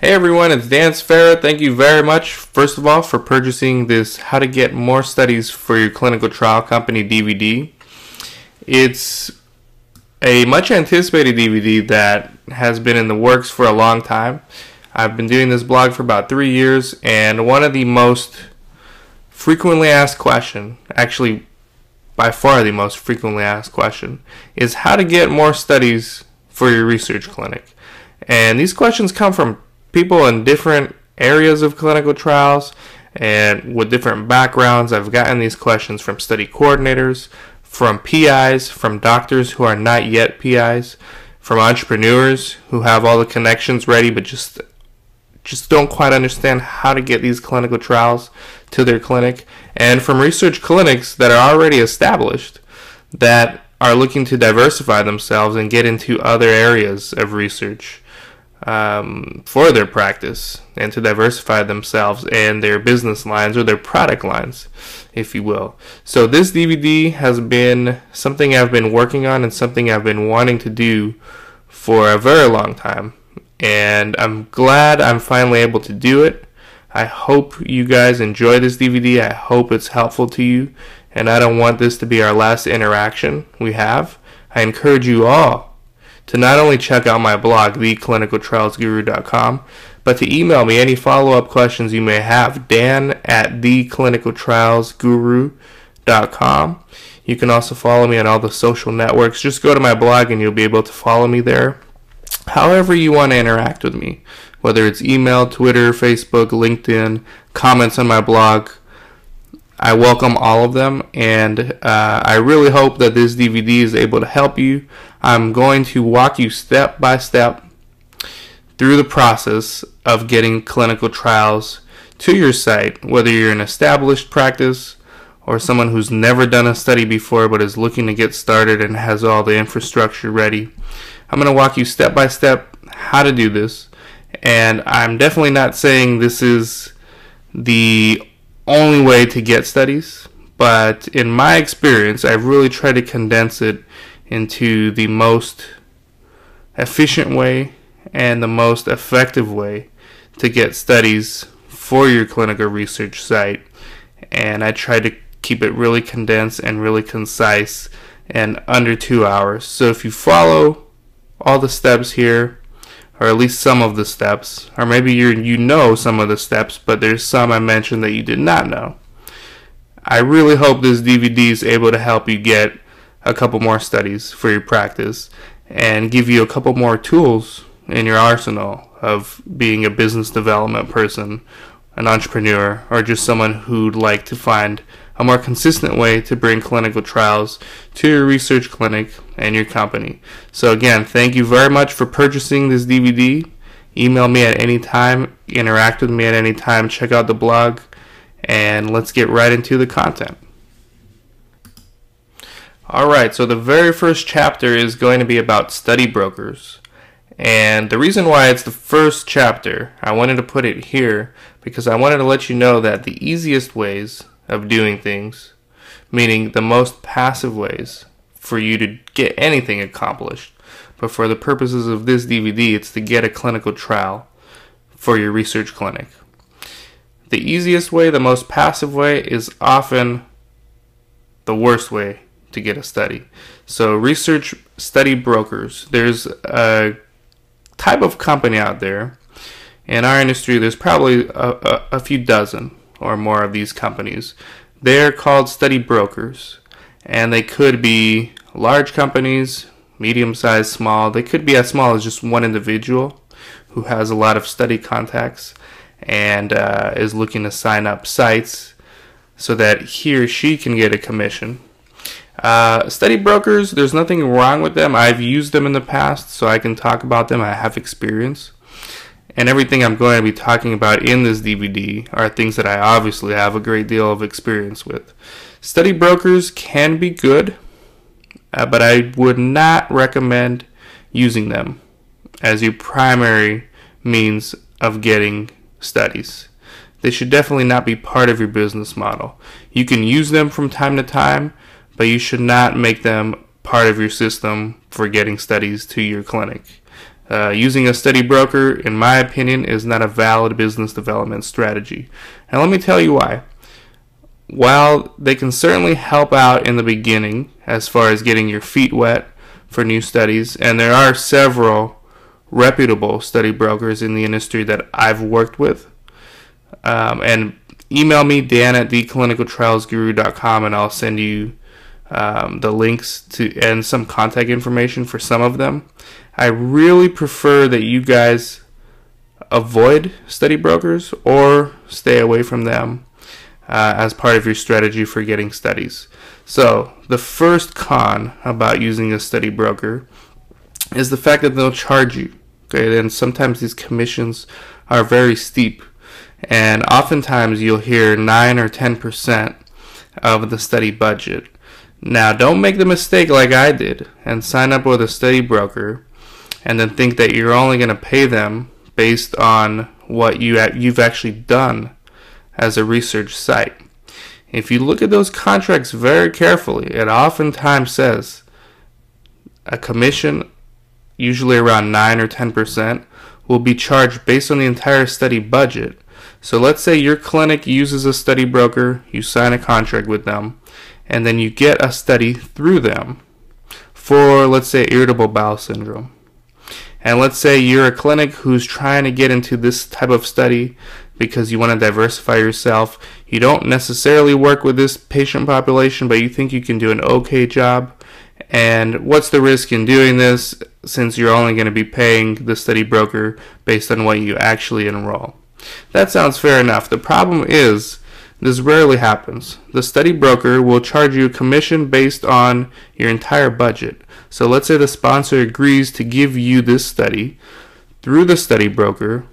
Hey everyone, it's Dan Sfera. Thank you very much, first of all, for purchasing this How to Get More Studies for Your Clinical Trial Company DVD. It's a much anticipated DVD that has been in the works for a long time. I've been doing this blog for about 3 years, and one of the most frequently asked questions, actually by far the most frequently asked question, is how to get more studies for your research clinic. And these questions come from people in different areas of clinical trials and with different backgrounds. I've gotten these questions from study coordinators, from PIs, from doctors who are not yet PIs, from entrepreneurs who have all the connections ready but just don't quite understand how to get these clinical trials to their clinic, and from research clinics that are already established that are looking to diversify themselves and get into other areas of research for their practice and to diversify themselves and their business lines or their product lines, if you will. So this DVD has been something I've been working on and something I've been wanting to do for a very long time, and I'm glad I'm finally able to do it. I hope you guys enjoy this DVD. I hope it's helpful to you, and I don't want this to be our last interaction we have. I encourage you all to not only check out my blog, theclinicaltrialsguru.com, but to email me any follow-up questions you may have, dan@theclinicaltrialsguru.com. You can also follow me on all the social networks. Just go to my blog and you'll be able to follow me there. However you want to interact with me, whether it's email, Twitter, Facebook, LinkedIn, comments on my blog, I welcome all of them, and I really hope that this DVD is able to help you. I'm going to walk you step by step through the process of getting clinical trials to your site, whether you're an established practice or someone who's never done a study before but is looking to get started and has all the infrastructure ready. I'm going to walk you step by step how to do this, and I'm definitely not saying this is the only way to get studies, but in my experience, I've really tried to condense it into the most efficient way and the most effective way to get studies for your clinical research site. And I try to keep it really condensed and really concise and under 2 hours. So if you follow all the steps here, or at least some of the steps, or maybe you know some of the steps, but there's some I mentioned that you did not know, I really hope this DVD is able to help you get a couple more studies for your practice and give you a couple more tools in your arsenal of being a business development person, an entrepreneur, or just someone who'd like to find a more consistent way to bring clinical trials to your research clinic and your company. So again, thank you very much for purchasing this DVD. Email me at any time, interact with me at any time, check out the blog, and let's get right into the content. Alright, so the very first chapter is going to be about study brokers. And the reason why it's the first chapter, I wanted to put it here because I wanted to let you know that the easiest ways of doing things, meaning the most passive ways for you to get anything accomplished, but for the purposes of this DVD, it's to get a clinical trial for your research clinic. The easiest way, the most passive way, is often the worst way to get a study. So research study brokers, there's a type of company out there. In our industry, there's probably a few dozen or more of these companies. They're called study brokers, and they could be large companies, medium-sized, small. They could be as small as just one individual who has a lot of study contacts and is looking to sign up sites so that he or she can get a commission. Study brokers, there's nothing wrong with them. I've used them in the past, so I can talk about them. I have experience. And everything I'm going to be talking about in this DVD are things that I obviously have a great deal of experience with. Study brokers can be good, but I would not recommend using them as your primary means of getting studies. They should definitely not be part of your business model. You can use them from time to time, but you should not make them part of your system for getting studies to your clinic. Using a study broker, in my opinion, is not a valid business development strategy. And let me tell you why. While they can certainly help out in the beginning as far as getting your feet wet for new studies, and there are several reputable study brokers in the industry that I've worked with, and email me, dan@theclinicaltrialsguru.com, and I'll send you the links to and some contact information for some of them. I really prefer that you guys avoid study brokers or stay away from them as part of your strategy for getting studies. So the first con about using a study broker is the fact that they'll charge you. Okay, and sometimes these commissions are very steep, and oftentimes you'll hear 9 or 10% of the study budget. Now, don't make the mistake like I did and sign up with a study broker and then think that you're only going to pay them based on what you've actually done as a research site. If you look at those contracts very carefully, it oftentimes says a commission, usually around 9 or 10%, will be charged based on the entire study budget. So let's say your clinic uses a study broker, you sign a contract with them, and then you get a study through them for, let's say, irritable bowel syndrome. And let's say you're a clinic who's trying to get into this type of study because you want to diversify yourself. You don't necessarily work with this patient population, but you think you can do an okay job. And what's the risk in doing this, since you're only going to be paying the study broker based on what you actually enroll? That sounds fair enough. The problem is, this rarely happens. The study broker will charge you a commission based on your entire budget. So let's say the sponsor agrees to give you this study through the study broker,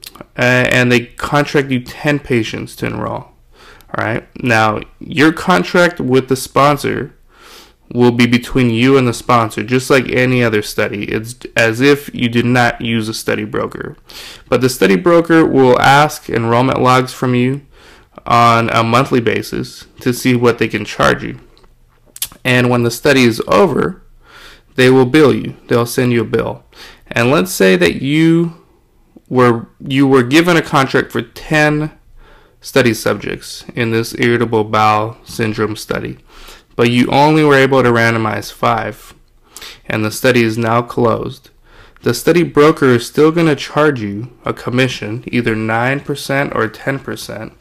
and they contract you 10 patients to enroll. All right. Now, your contract with the sponsor will be between you and the sponsor, just like any other study. It's as if you did not use a study broker. But the study broker will ask enrollment logs from you on a monthly basis to see what they can charge you. And when the study is over, they will bill you. They'll send you a bill. And let's say that you were given a contract for 10 study subjects in this irritable bowel syndrome study, but you only were able to randomize 5, and the study is now closed. The study broker is still going to charge you a commission, either 9% or 10%,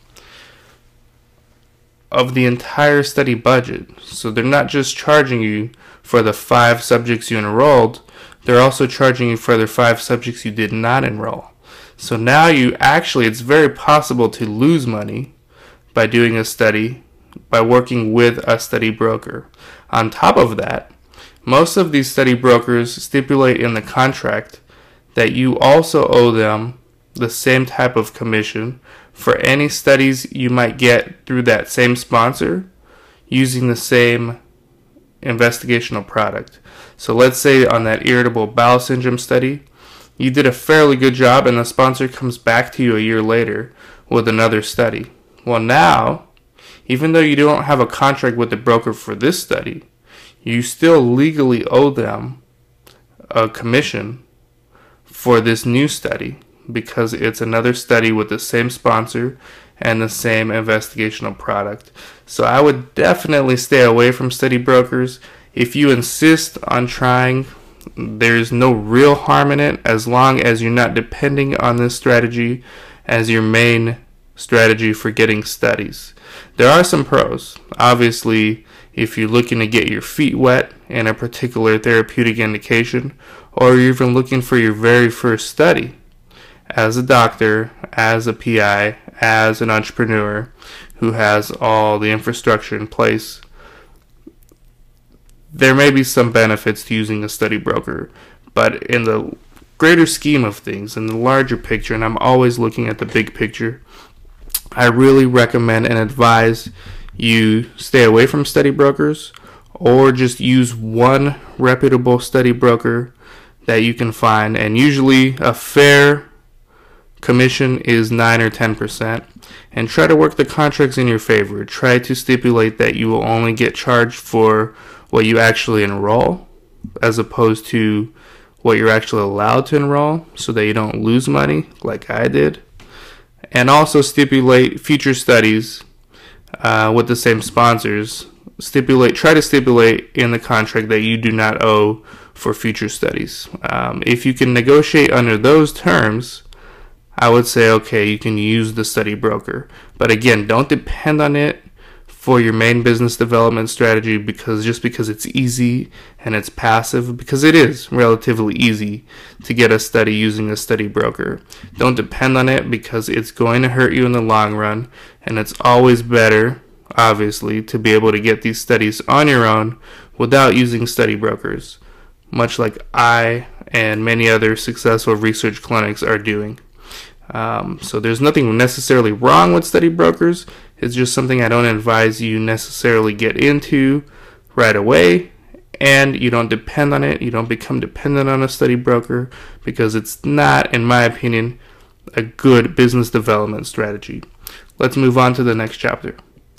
of the entire study budget. So they're not just charging you for the 5 subjects you enrolled, they're also charging you for the 5 subjects you did not enroll. So now it's very possible to lose money by doing a study, by working with a study broker. On top of that, most of these study brokers stipulate in the contract that you also owe them the same type of commission for any studies you might get through that same sponsor using the same investigational product. So let's say on that irritable bowel syndrome study, you did a fairly good job and the sponsor comes back to you a year later with another study. Well, now, even though you don't have a contract with the broker for this study, you still legally owe them a commission for this new study because it's another study with the same sponsor and the same investigational product. So I would definitely stay away from study brokers. If you insist on trying, there's no real harm in it as long as you're not depending on this strategy as your main strategy for getting studies. There are some pros. Obviously, if you're looking to get your feet wet in a particular therapeutic indication, or you're even looking for your very first study as a doctor, as a PI, as an entrepreneur who has all the infrastructure in place, there may be some benefits to using a study broker. But in the greater scheme of things, in the larger picture, and I'm always looking at the big picture, I really recommend and advise you stay away from study brokers, or just use one reputable study broker that you can find. And usually a fair commission is 9 or 10%. And try to work the contracts in your favor. Try to stipulate that you will only get charged for what you actually enroll, as opposed to what you're actually allowed to enroll so that you don't lose money like I did. And also stipulate future studies with the same sponsors. Try to stipulate in the contract that you do not owe for future studies. If you can negotiate under those terms, I would say, okay, you can use the study broker. But again, don't depend on it for your main business development strategy because it's easy and it's passive, because it is relatively easy to get a study using a study broker. Don't depend on it because it's going to hurt you in the long run, and it's always better, obviously, to be able to get these studies on your own without using study brokers, much like I and many other successful research clinics are doing. So there's nothing necessarily wrong with study brokers. It's just something I don't advise you necessarily get into right away, and you don't depend on it. You don't become dependent on a study broker because it's not, in my opinion, a good business development strategy. Let's move on to the next chapter.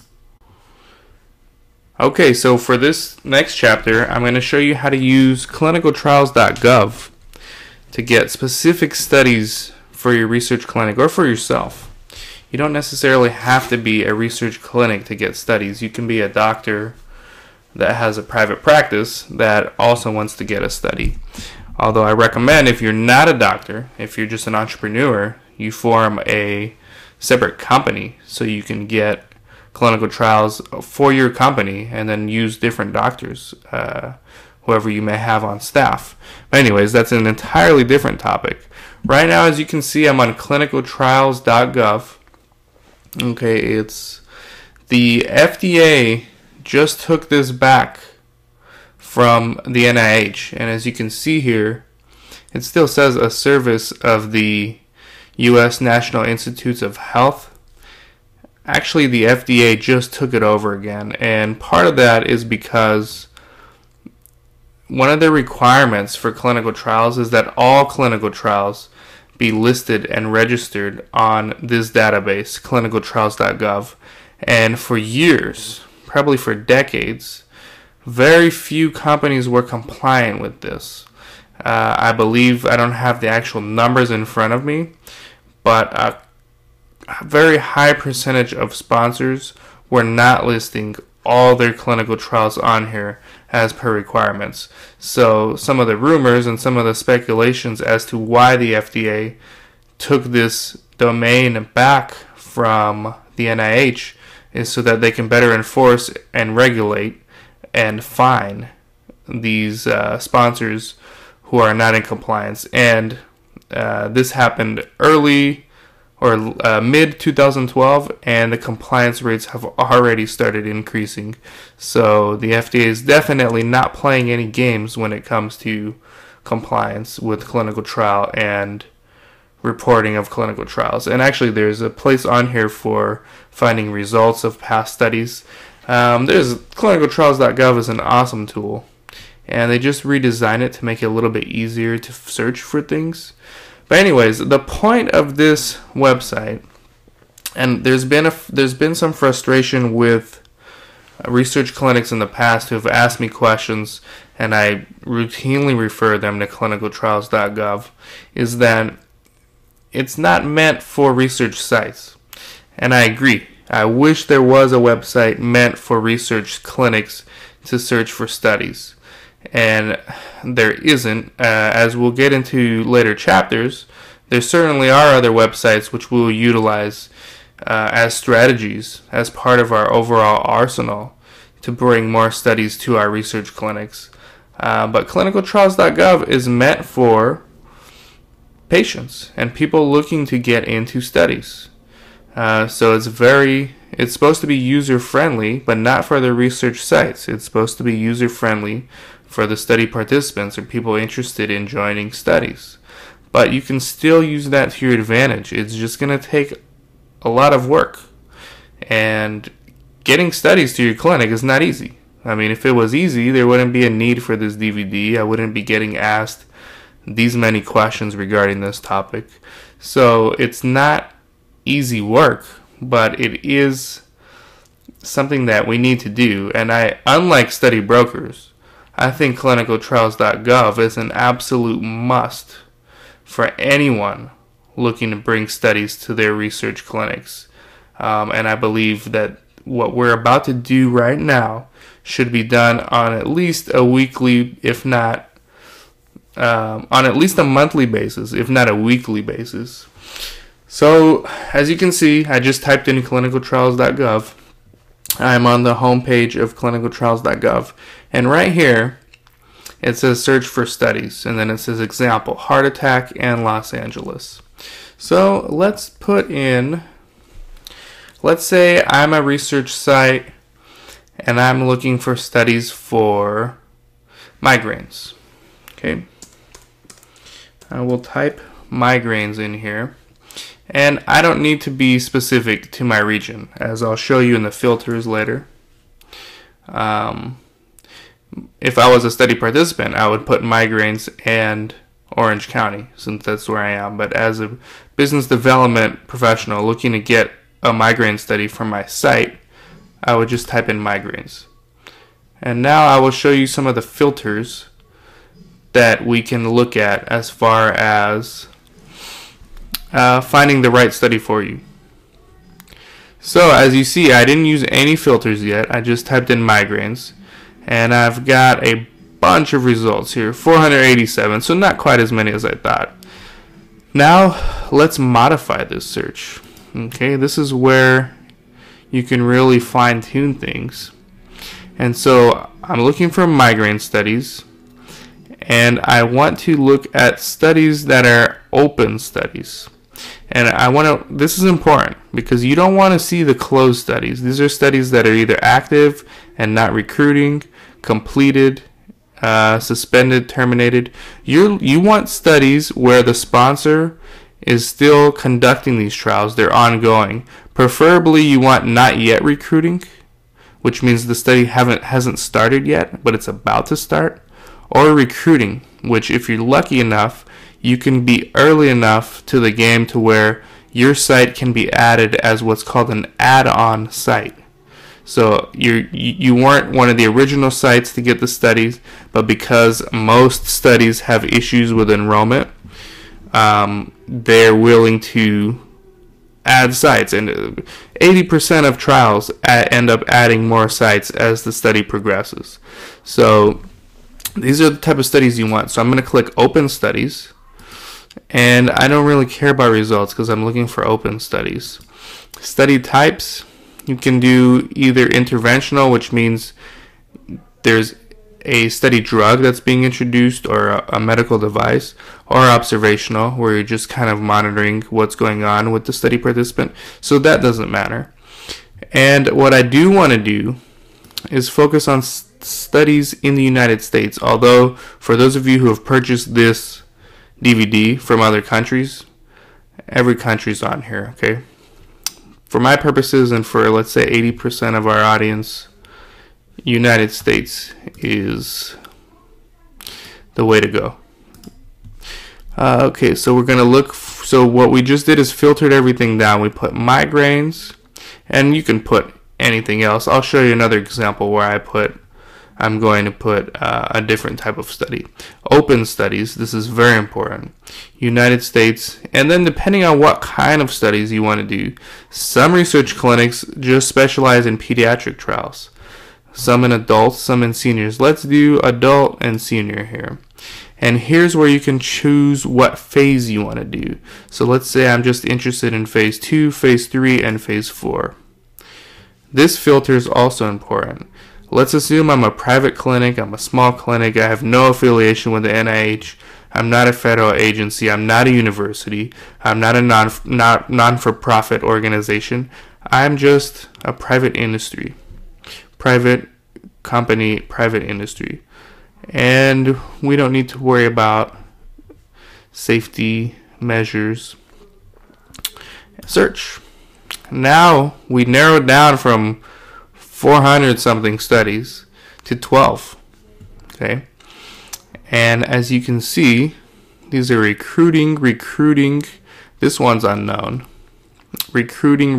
Okay, so for this next chapter, I'm going to show you how to use clinicaltrials.gov to get specific studies for your research clinic or for yourself. You don't necessarily have to be a research clinic to get studies. You can be a doctor that has a private practice that also wants to get a study. Although I recommend, if you're not a doctor, if you're just an entrepreneur, you form a separate company so you can get clinical trials for your company and then use different doctors, whoever you may have on staff. But anyways, that's an entirely different topic. Right now, as you can see, I'm on clinicaltrials.gov. Okay, it's the FDA just took this back from the NIH, and as you can see here, it still says a service of the U.S. National Institutes of Health. Actually, the FDA just took it over again, and part of that is because one of the requirements for clinical trials is that all clinical trials be listed and registered on this database, clinicaltrials.gov. And for years, probably for decades, very few companies were compliant with this. I believe, I don't have the actual numbers in front of me, but a very high percentage of sponsors were not listing all their clinical trials on here as per requirements. So some of the rumors and some of the speculations as to why the FDA took this domain back from the NIH is so that they can better enforce and regulate and fine these sponsors who are not in compliance. And this happened early or mid-2012, and the compliance rates have already started increasing. So the FDA is definitely not playing any games when it comes to compliance with clinical trial and reporting of clinical trials. And actually, there's a place on here for finding results of past studies. There's clinicaltrials.gov is an awesome tool, and they just redesigned it to make it a little bit easier to search for things. But anyways, the point of this website, and there's been some frustration with research clinics in the past who have asked me questions, and I routinely refer them to clinicaltrials.gov, is that it's not meant for research sites. And I agree. I wish there was a website meant for research clinics to search for studies. And there isn't. As we'll get into later chapters, there certainly are other websites which we will utilize as strategies, as part of our overall arsenal to bring more studies to our research clinics. But clinicaltrials.gov is meant for patients and people looking to get into studies. So it's supposed to be user-friendly, but not for the research sites. It's supposed to be user-friendly for the study participants or people interested in joining studies. But you can still use that to your advantage. It's just going to take a lot of work. And getting studies to your clinic is not easy. I mean, if it was easy, there wouldn't be a need for this DVD. I wouldn't be getting asked these many questions regarding this topic. So it's not easy work, but it is something that we need to do. And unlike study brokers, I think clinicaltrials.gov is an absolute must for anyone looking to bring studies to their research clinics. And I believe that what we're about to do right now should be done on at least a weekly, if not on at least a monthly basis, if not a weekly basis. So, as you can see, I just typed in clinicaltrials.gov. I'm on the homepage of clinicaltrials.gov, and right here it says search for studies, and then it says example, heart attack and Los Angeles. So let's put in, let's say I'm a research site and I'm looking for studies for migraines. Okay, I will type migraines in here. And I don't need to be specific to my region, as I'll show you in the filters later. If I was a study participant, I would put migraines and Orange County, since that's where I am. But as a business development professional looking to get a migraine study from my site, I would just type in migraines. And now I will show you some of the filters that we can look at as far as finding the right study for you. So as you see, I didn't use any filters yet. I just typed in migraines, and I've got a bunch of results here, 487, so not quite as many as I thought. Now let's modify this search. Okay, this is where you can really fine-tune things. And so I'm looking for migraine studies, and I want to look at studies that are open studies. And this is important because you don't want to see the closed studies. These are studies that are either active and not recruiting, completed, suspended, terminated. You want studies where the sponsor is still conducting these trials. They're ongoing. Preferably you want not yet recruiting, which means the study hasn't started yet, but it's about to start, or recruiting, which if you're lucky enough, you can be early enough to the game to where your site can be added as what's called an add-on site. So you weren't one of the original sites to get the studies, but because most studies have issues with enrollment, they're willing to add sites, and 80% of trials end up adding more sites as the study progresses. So these are the type of studies you want. So I'm going to click Open Studies. And I don't really care about results because I'm looking for open studies. Study types, you can do either interventional, which means there's a study drug that's being introduced or a medical device, or observational, where you're just kind of monitoring what's going on with the study participant. So that doesn't matter. And what I do want to do is focus on studies in the United States. Although for those of you who have purchased this DVD from other countries, every country's on here, okay? For my purposes and for, let's say, 80% of our audience, United States is the way to go. Okay, so we're going to look, so what we just did is filtered everything down. We put migraines, and you can put anything else. I'll show you another example where I'm going to put a different type of study. Open studies, this is very important. United States, and then depending on what kind of studies you want to do, some research clinics just specialize in pediatric trials. Some in adults, some in seniors. Let's do adult and senior here. And here's where you can choose what phase you want to do. So let's say I'm just interested in phase 2, phase 3, and phase 4. This filter is also important. Let's assume I'm a private clinic, I'm a small clinic, I have no affiliation with the NIH, I'm not a federal agency, I'm not a university, I'm not a non-for-profit organization, I'm just a private industry, private company, private industry. And we don't need to worry about safety measures. Search. Now we narrowed down from 400 something studies to 12. Okay, and as you can see, these are recruiting. This one's unknown. Recruiting.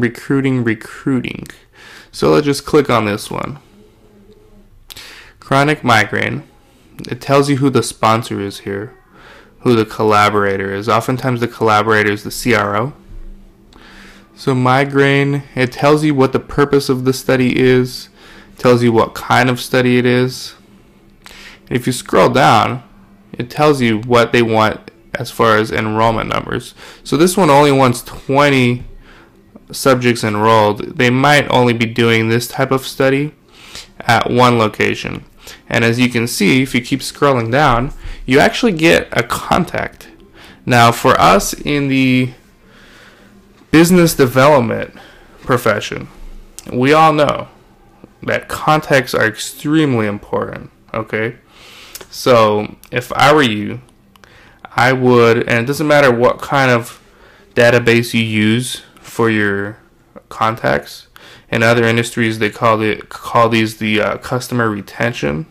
So let's just click on this one. Chronic migraine. It tells you who the sponsor is here, who the collaborator is. Oftentimes the collaborator is the CRO. So migraine, it tells you what the purpose of the study is, tells you what kind of study it is. If you scroll down, it tells you what they want as far as enrollment numbers. So this one only wants 20 subjects enrolled. They might only be doing this type of study at one location. And as you can see, if you keep scrolling down, you actually get a contact. Now for us in the business development profession, we all know that contacts are extremely important, okay? So if I were you, I would, and it doesn't matter what kind of database you use for your contacts. In other industries, they call these the customer retention.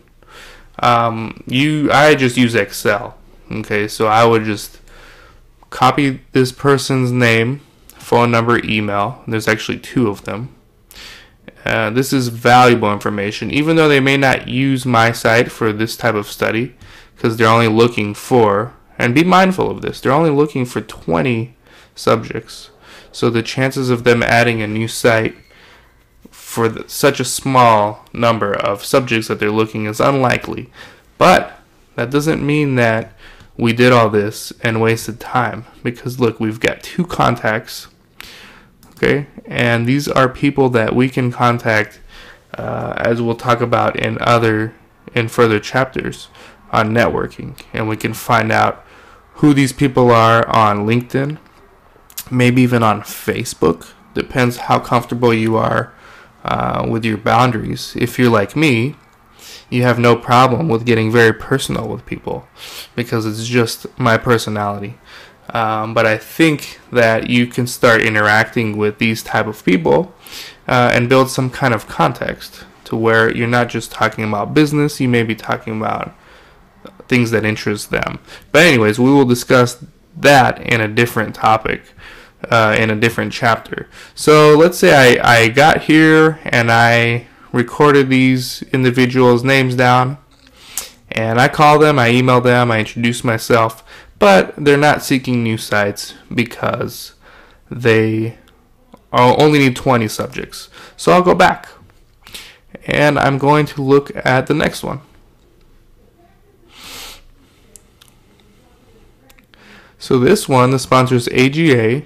I just use Excel, okay? So I would just copy this person's name, phone number, email. There's actually 2 of them. This is valuable information, even though they may not use my site for this type of study, because they're only looking for, and be mindful of this, they're only looking for 20 subjects. So the chances of them adding a new site for such a small number of subjects that they're looking is unlikely. But that doesn't mean that we did all this and wasted time, because look, we've got 2 contacts. Okay, and these are people that we can contact, as we'll talk about in further chapters on networking, and we can find out who these people are on LinkedIn, maybe even on Facebook. Depends how comfortable you are with your boundaries. If you're like me, you have no problem with getting very personal with people, because it's just my personality. But I think that you can start interacting with these type of people and build some kind of context to where you're not just talking about business, you may be talking about things that interest them. But anyways, we will discuss that in a different topic, in a different chapter. So let's say I got here and I recorded these individuals' names down, and I call them, I email them, I introduce myself. But they're not seeking new sites because they only need 20 subjects. So I'll go back and I'm going to look at the next one. So this one, the sponsor is AGA.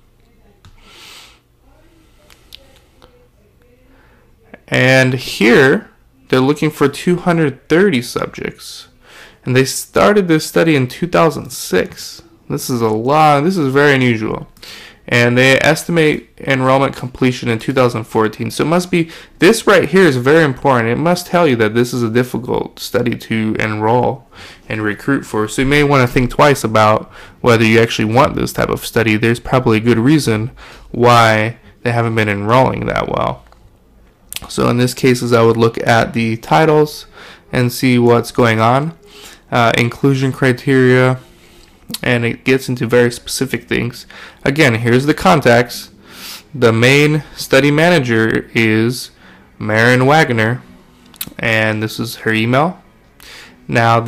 And here they're looking for 230 subjects. And they started this study in 2006. This is a lot. This is very unusual. And they estimate enrollment completion in 2014. So it must be, this right here is very important. It must tell you that this is a difficult study to enroll and recruit for. So you may want to think twice about whether you actually want this type of study. There's probably a good reason why they haven't been enrolling that well. So in this case, I would look at the titles and see what's going on. Inclusion criteria, and it gets into very specific things. Again, here's the contacts. The main study manager is Maren Wagner, and this is her email. Now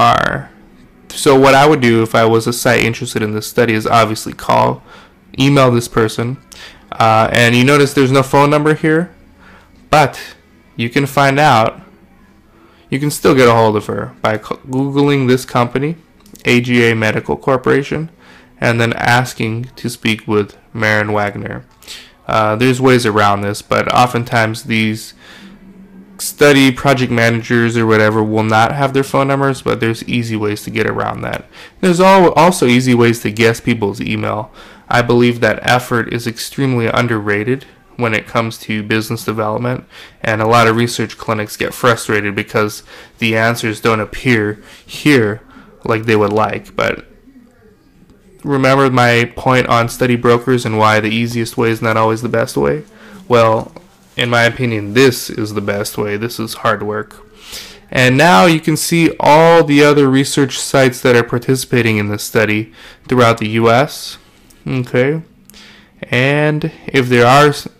so what I would do if I was a site interested in this study is obviously email this person, and you notice there's no phone number here, but you can find out. You can still get a hold of her by Googling this company, AGA Medical Corporation, and then asking to speak with Maren Wagner. There's ways around this, but oftentimes these study project managers or whatever will not have their phone numbers, but there's easy ways to get around that. There's also easy ways to guess people's email. I believe that effort is extremely underrated when it comes to business development, and a lot of research clinics get frustrated because the answers don't appear here like they would like. But remember my point on study brokers and why the easiest way is not always the best way? Well, in my opinion, this is the best way. This is hard work. And now you can see all the other research sites that are participating in this study throughout the US. Okay. And if there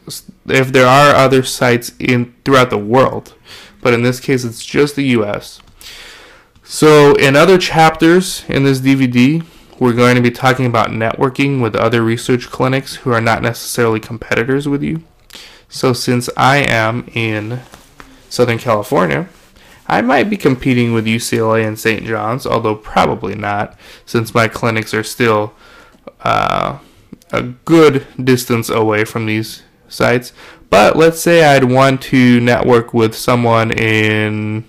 are other sites throughout the world, but in this case it's just the US. So in other chapters in this DVD, we're going to be talking about networking with other research clinics who are not necessarily competitors with you. So since I am in Southern California, I might be competing with UCLA and St. John's, although probably not, since my clinics are still a good distance away from these sites. But let's say I'd want to network with someone in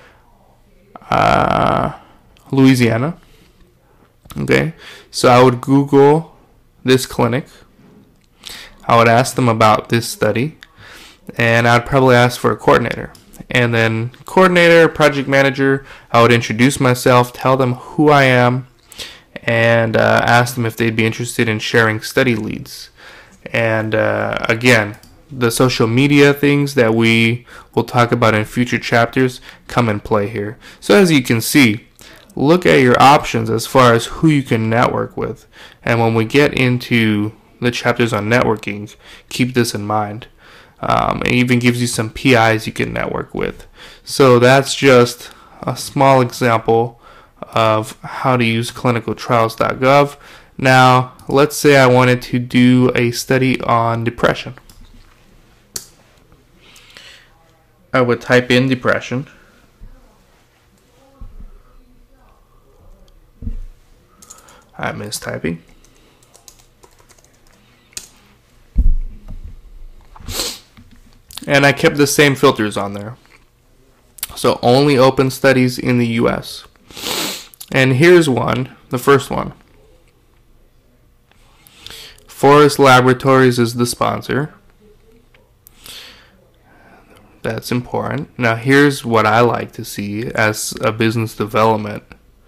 Louisiana. Okay, so I would Google this clinic. I would ask them about this study, and I'd probably ask for a coordinator. And then coordinator, project manager, I would introduce myself, tell them who I am, and ask them if they'd be interested in sharing study leads. And again, the social media things that we will talk about in future chapters come in play here. So as you can see, look at your options as far as who you can network with. And when we get into the chapters on networking, keep this in mind. It even gives you some PIs you can network with. So that's just a small example of how to use clinicaltrials.gov. Now, let's say I wanted to do a study on depression. I would type in depression. I mistyping. And I kept the same filters on there. So only open studies in the US. And here's one, the first one. Forest Laboratories is the sponsor. That's important. Now here's what I like to see as a business development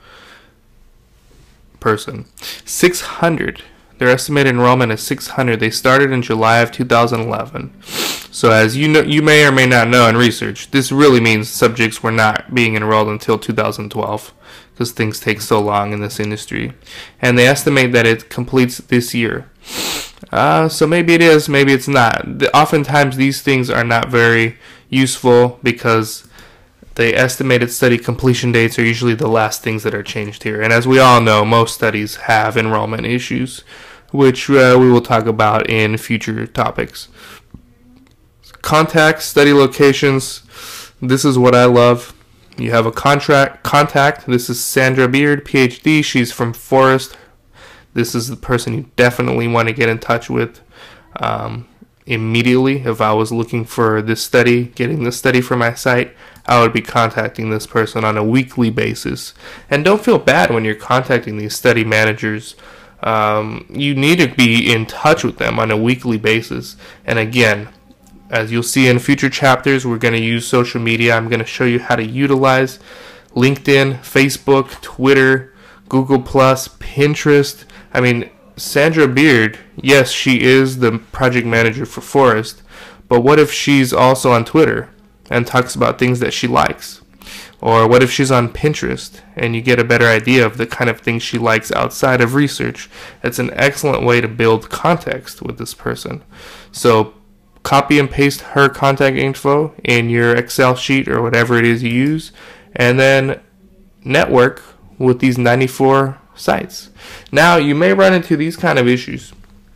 person. 600. Their estimated enrollment is 600. They started in July of 2011. So as you know, you may or may not know in research, this really means subjects were not being enrolled until 2012 because things take so long in this industry. And they estimate that it completes this year. So maybe it is, maybe it's not. Oftentimes these things are not very useful because the estimated study completion dates are usually the last things that are changed here. And as we all know, most studies have enrollment issues, which we will talk about in future topics. Contacts, study locations. This is what I love. You have a contact. This is Sandra Beard, PhD. She's from Forest. This is the person you definitely want to get in touch with immediately. If I was looking for this study, getting this study for my site, I would be contacting this person on a weekly basis. And don't feel bad when you're contacting these study managers. You need to be in touch with them on a weekly basis. And again, as you'll see in future chapters, we're going to use social media. I'm going to show you how to utilize LinkedIn, Facebook, Twitter, Google+, Pinterest. I mean, Sandra Beard, yes, she is the project manager for Forest, but what if she's also on Twitter and talks about things that she likes? Or what if she's on Pinterest and you get a better idea of the kind of things she likes outside of research? It's an excellent way to build context with this person. So copy and paste her contact info in your Excel sheet or whatever it is you use, and then network with these 94 sites. Now, you may run into these kind of issues.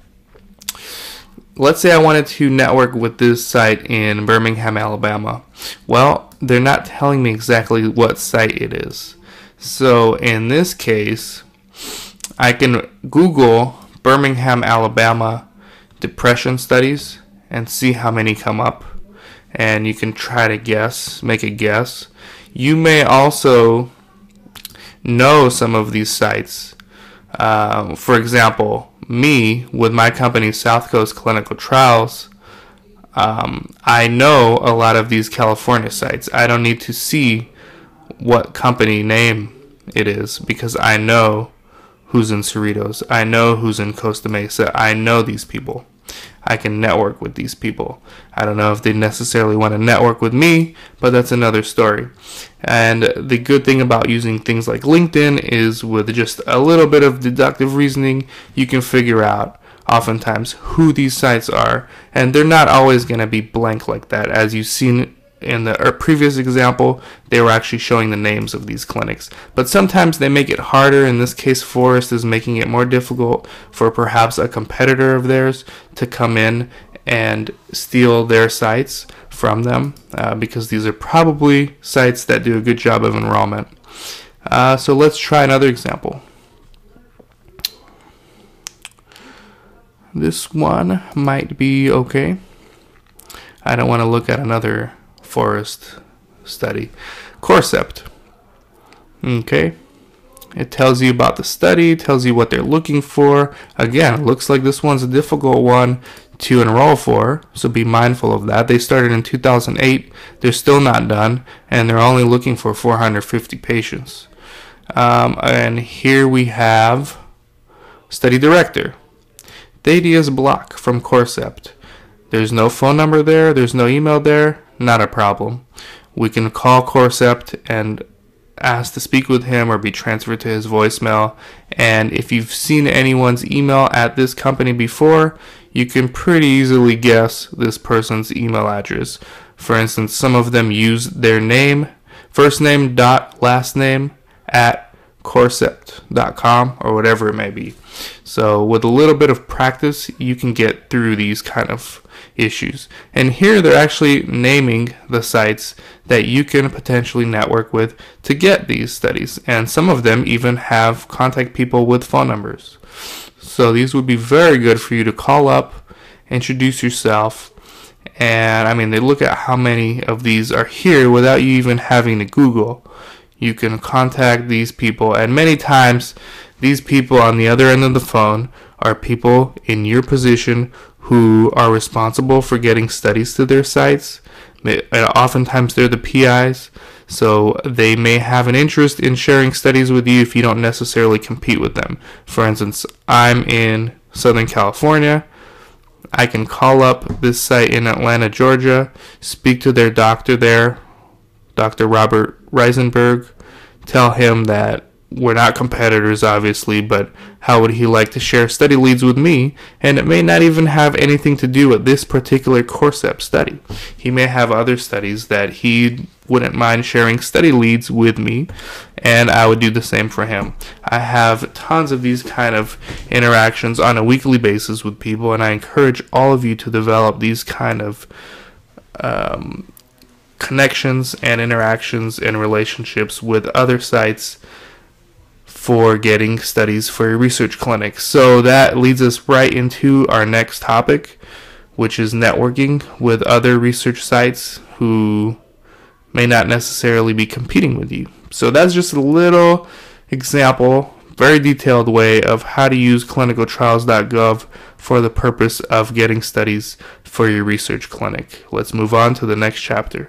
Let's say I wanted to network with this site in Birmingham, Alabama. Well, they're not telling me exactly what site it is. So in this case, I can Google Birmingham, Alabama depression studies and see how many come up, and you can try to guess, make a guess. You may also know some of these sites. For example, me, with my company South Coast Clinical Trials, I know a lot of these California sites. I don't need to see what company name it is because I know who's in Cerritos. I know who's in Costa Mesa. I know these people. I can network with these people. I don't know if they necessarily want to network with me, but that's another story. And the good thing about using things like LinkedIn is with just a little bit of deductive reasoning, you can figure out oftentimes who these sites are. And they're not always going to be blank like that. As you've seen in the previous example, they were actually showing the names of these clinics. But sometimes they make it harder. In this case, Forest is making it more difficult for perhaps a competitor of theirs to come in and steal their sites from them, because these are probably sites that do a good job of enrollment. So let's try another example. This one might be okay. I don't want to look at another Forest study. Corcept. Okay. It tells you about the study, tells you what they're looking for. Again, it looks like this one's a difficult one to enroll for, so be mindful of that. They started in 2008. They're still not done, and they're only looking for 450 patients. And here we have study director, Thaddeus Block from Corcept. There's no phone number there. There's no email there. Not a problem. We can call Corcept and ask to speak with him or be transferred to his voicemail. And if you've seen anyone's email at this company before, you can pretty easily guess this person's email address. For instance, some of them use their name, first name dot last name at corcept.com or whatever it may be. So with a little bit of practice, you can get through these kind of issues. And here they're actually naming the sites that you can potentially network with to get these studies. And some of them even have contact people with phone numbers. So these would be very good for you to call up, introduce yourself, and I mean, they look at how many of these are here without you even having to Google. You can contact these people, and many times these people on the other end of the phone are people in your position who are responsible for getting studies to their sites. Oftentimes they're the PIs, so they may have an interest in sharing studies with you if you don't necessarily compete with them. For instance, I'm in Southern California. I can call up this site in Atlanta, Georgia, speak to their doctor there, Dr. Robert Reisenberg, tell him that we're not competitors, obviously, but how would he like to share study leads with me? And it may not even have anything to do with this particular Corcept study. He may have other studies that he wouldn't mind sharing study leads with me, and I would do the same for him. I have tons of these kind of interactions on a weekly basis with people, and I encourage all of you to develop these kind of connections and interactions and relationships with other sites for getting studies for your research clinic. So that leads us right into our next topic, which is networking with other research sites who may not necessarily be competing with you. So that's just a little example, very detailed way of how to use clinicaltrials.gov for the purpose of getting studies for your research clinic. Let's move on to the next chapter.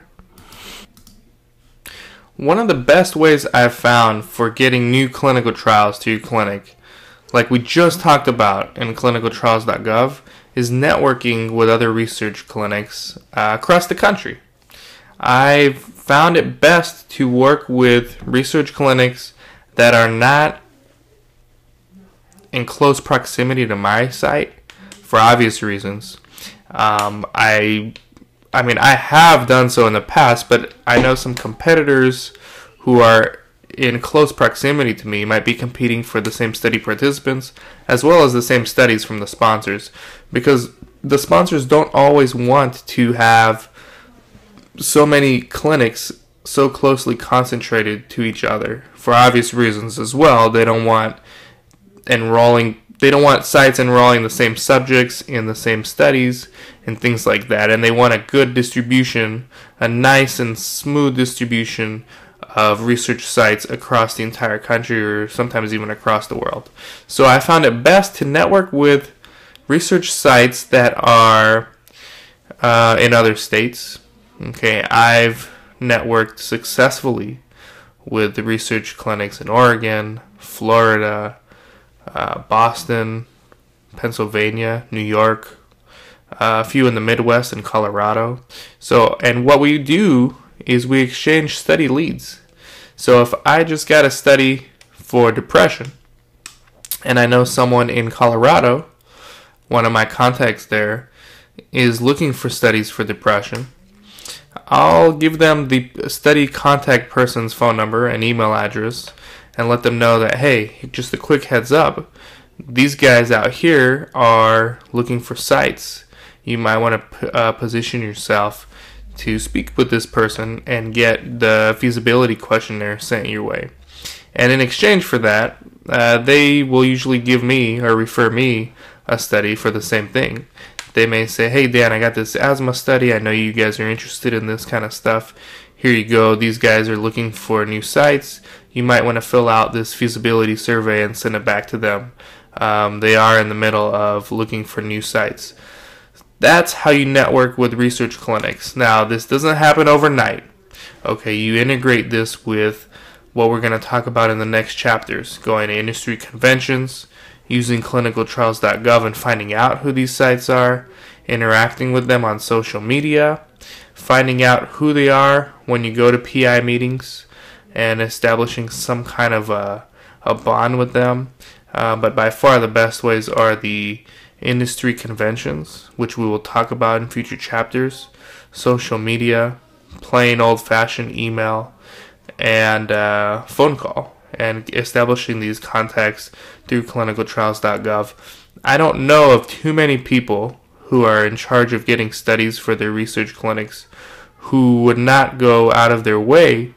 One of the best ways I've found for getting new clinical trials to your clinic, like we just talked about in clinicaltrials.gov, is networking with other research clinics across the country. I've found it best to work with research clinics that are not in close proximity to my site for obvious reasons. I mean, I have done so in the past, but I know some competitors who are in close proximity to me might be competing for the same study participants as well as the same studies from the sponsors, because the sponsors don't always want to have so many clinics so closely concentrated to each other for obvious reasons as well. They don't want sites enrolling the same subjects in the same studies and things like that. And they want a good distribution, a nice and smooth distribution of research sites across the entire country or sometimes even across the world. So I found it best to network with research sites that are in other states. Okay, I've networked successfully with the research clinics in Oregon, Florida, Boston, Pennsylvania, New York, a few in the Midwest and Colorado. So, and what we do is we exchange study leads. So if I just got a study for depression and I know someone in Colorado, one of my contacts there, is looking for studies for depression, I'll give them the study contact person's phone number and email address and let them know that, hey, just a quick heads up, these guys out here are looking for sites. You might want to position yourself to speak with this person and get the feasibility questionnaire sent your way. And in exchange for that, they will usually give me or refer me a study for the same thing. They may say, hey Dan, I got this asthma study. I know you guys are interested in this kind of stuff. Here you go. These guys are looking for new sites. You might want to fill out this feasibility survey and send it back to them. They are in the middle of looking for new sites. That's how you network with research clinics. Now, this doesn't happen overnight. Okay, you integrate this with what we're going to talk about in the next chapters, going to industry conventions, using clinicaltrials.gov and finding out who these sites are, interacting with them on social media, finding out who they are when you go to PI meetings, and establishing some kind of a bond with them. But by far the best ways are the industry conventions, which we will talk about in future chapters, social media, plain old-fashioned email, and phone call, and establishing these contacts through clinicaltrials.gov. I don't know of too many people who are in charge of getting studies for their research clinics who would not go out of their way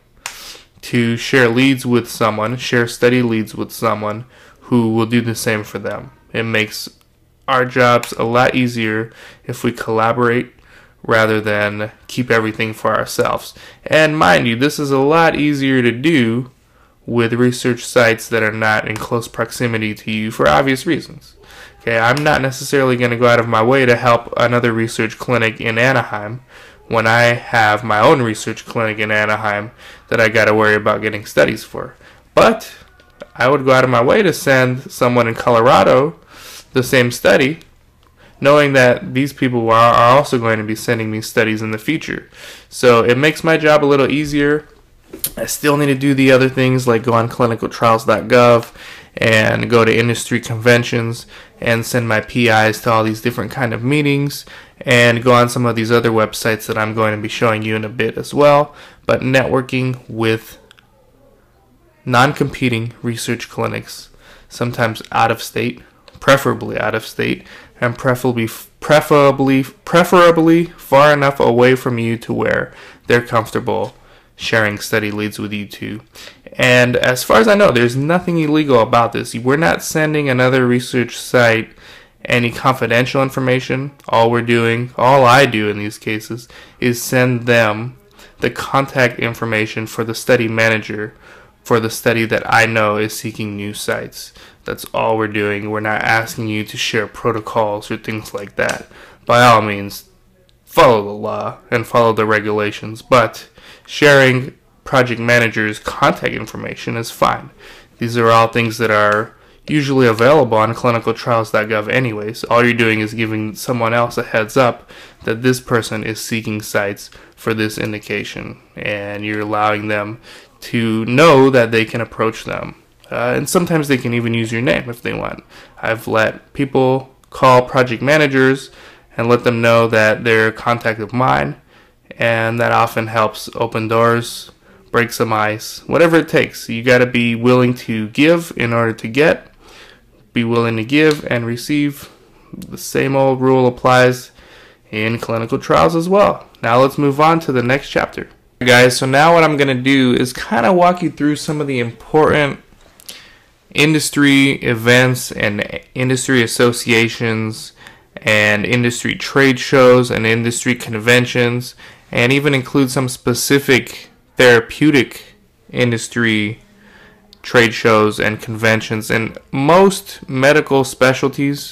to share leads with someone, share study leads with someone who will do the same for them. It makes our jobs a lot easier if we collaborate rather than keep everything for ourselves. And mind you, this is a lot easier to do with research sites that are not in close proximity to you for obvious reasons. Okay, I'm not necessarily going to go out of my way to help another research clinic in Anaheim when I have my own research clinic in Anaheim that I got to worry about getting studies for. But I would go out of my way to send someone in Colorado the same study, knowing that these people are also going to be sending me studies in the future. So it makes my job a little easier. I still need to do the other things like go on clinicaltrials.gov and go to industry conventions and send my PIs to all these different kind of meetings and go on some of these other websites that I'm going to be showing you in a bit as well. But networking with non-competing research clinics, sometimes out of state, preferably out of state, and preferably far enough away from you to where they're comfortable sharing study leads with you too. And as far as I know, there's nothing illegal about this. We're not sending another research site any confidential information. All I do in these cases is send them the contact information for the study manager for the study that I know is seeking new sites. That's all we're doing. We're not asking you to share protocols or things like that. By all means, follow the law and follow the regulations, but sharing project managers' contact information is fine. These are all things that are usually available on clinicaltrials.gov anyways. All you're doing is giving someone else a heads up that this person is seeking sites for this indication, and you're allowing them to know that they can approach them. And sometimes they can even use your name if they want. I've let people call project managers and let them know that they're a contact of mine, and that often helps open doors, break some ice, whatever it takes. You got to be willing to give in order to get. Be willing to give and receive. The same old rule applies in clinical trials as well. Now let's move on to the next chapter. Guys, so now what I'm going to do is kind of walk you through some of the important industry events and industry associations and industry trade shows and industry conventions, and even include some specific therapeutic industry trade shows and conventions. And most medical specialties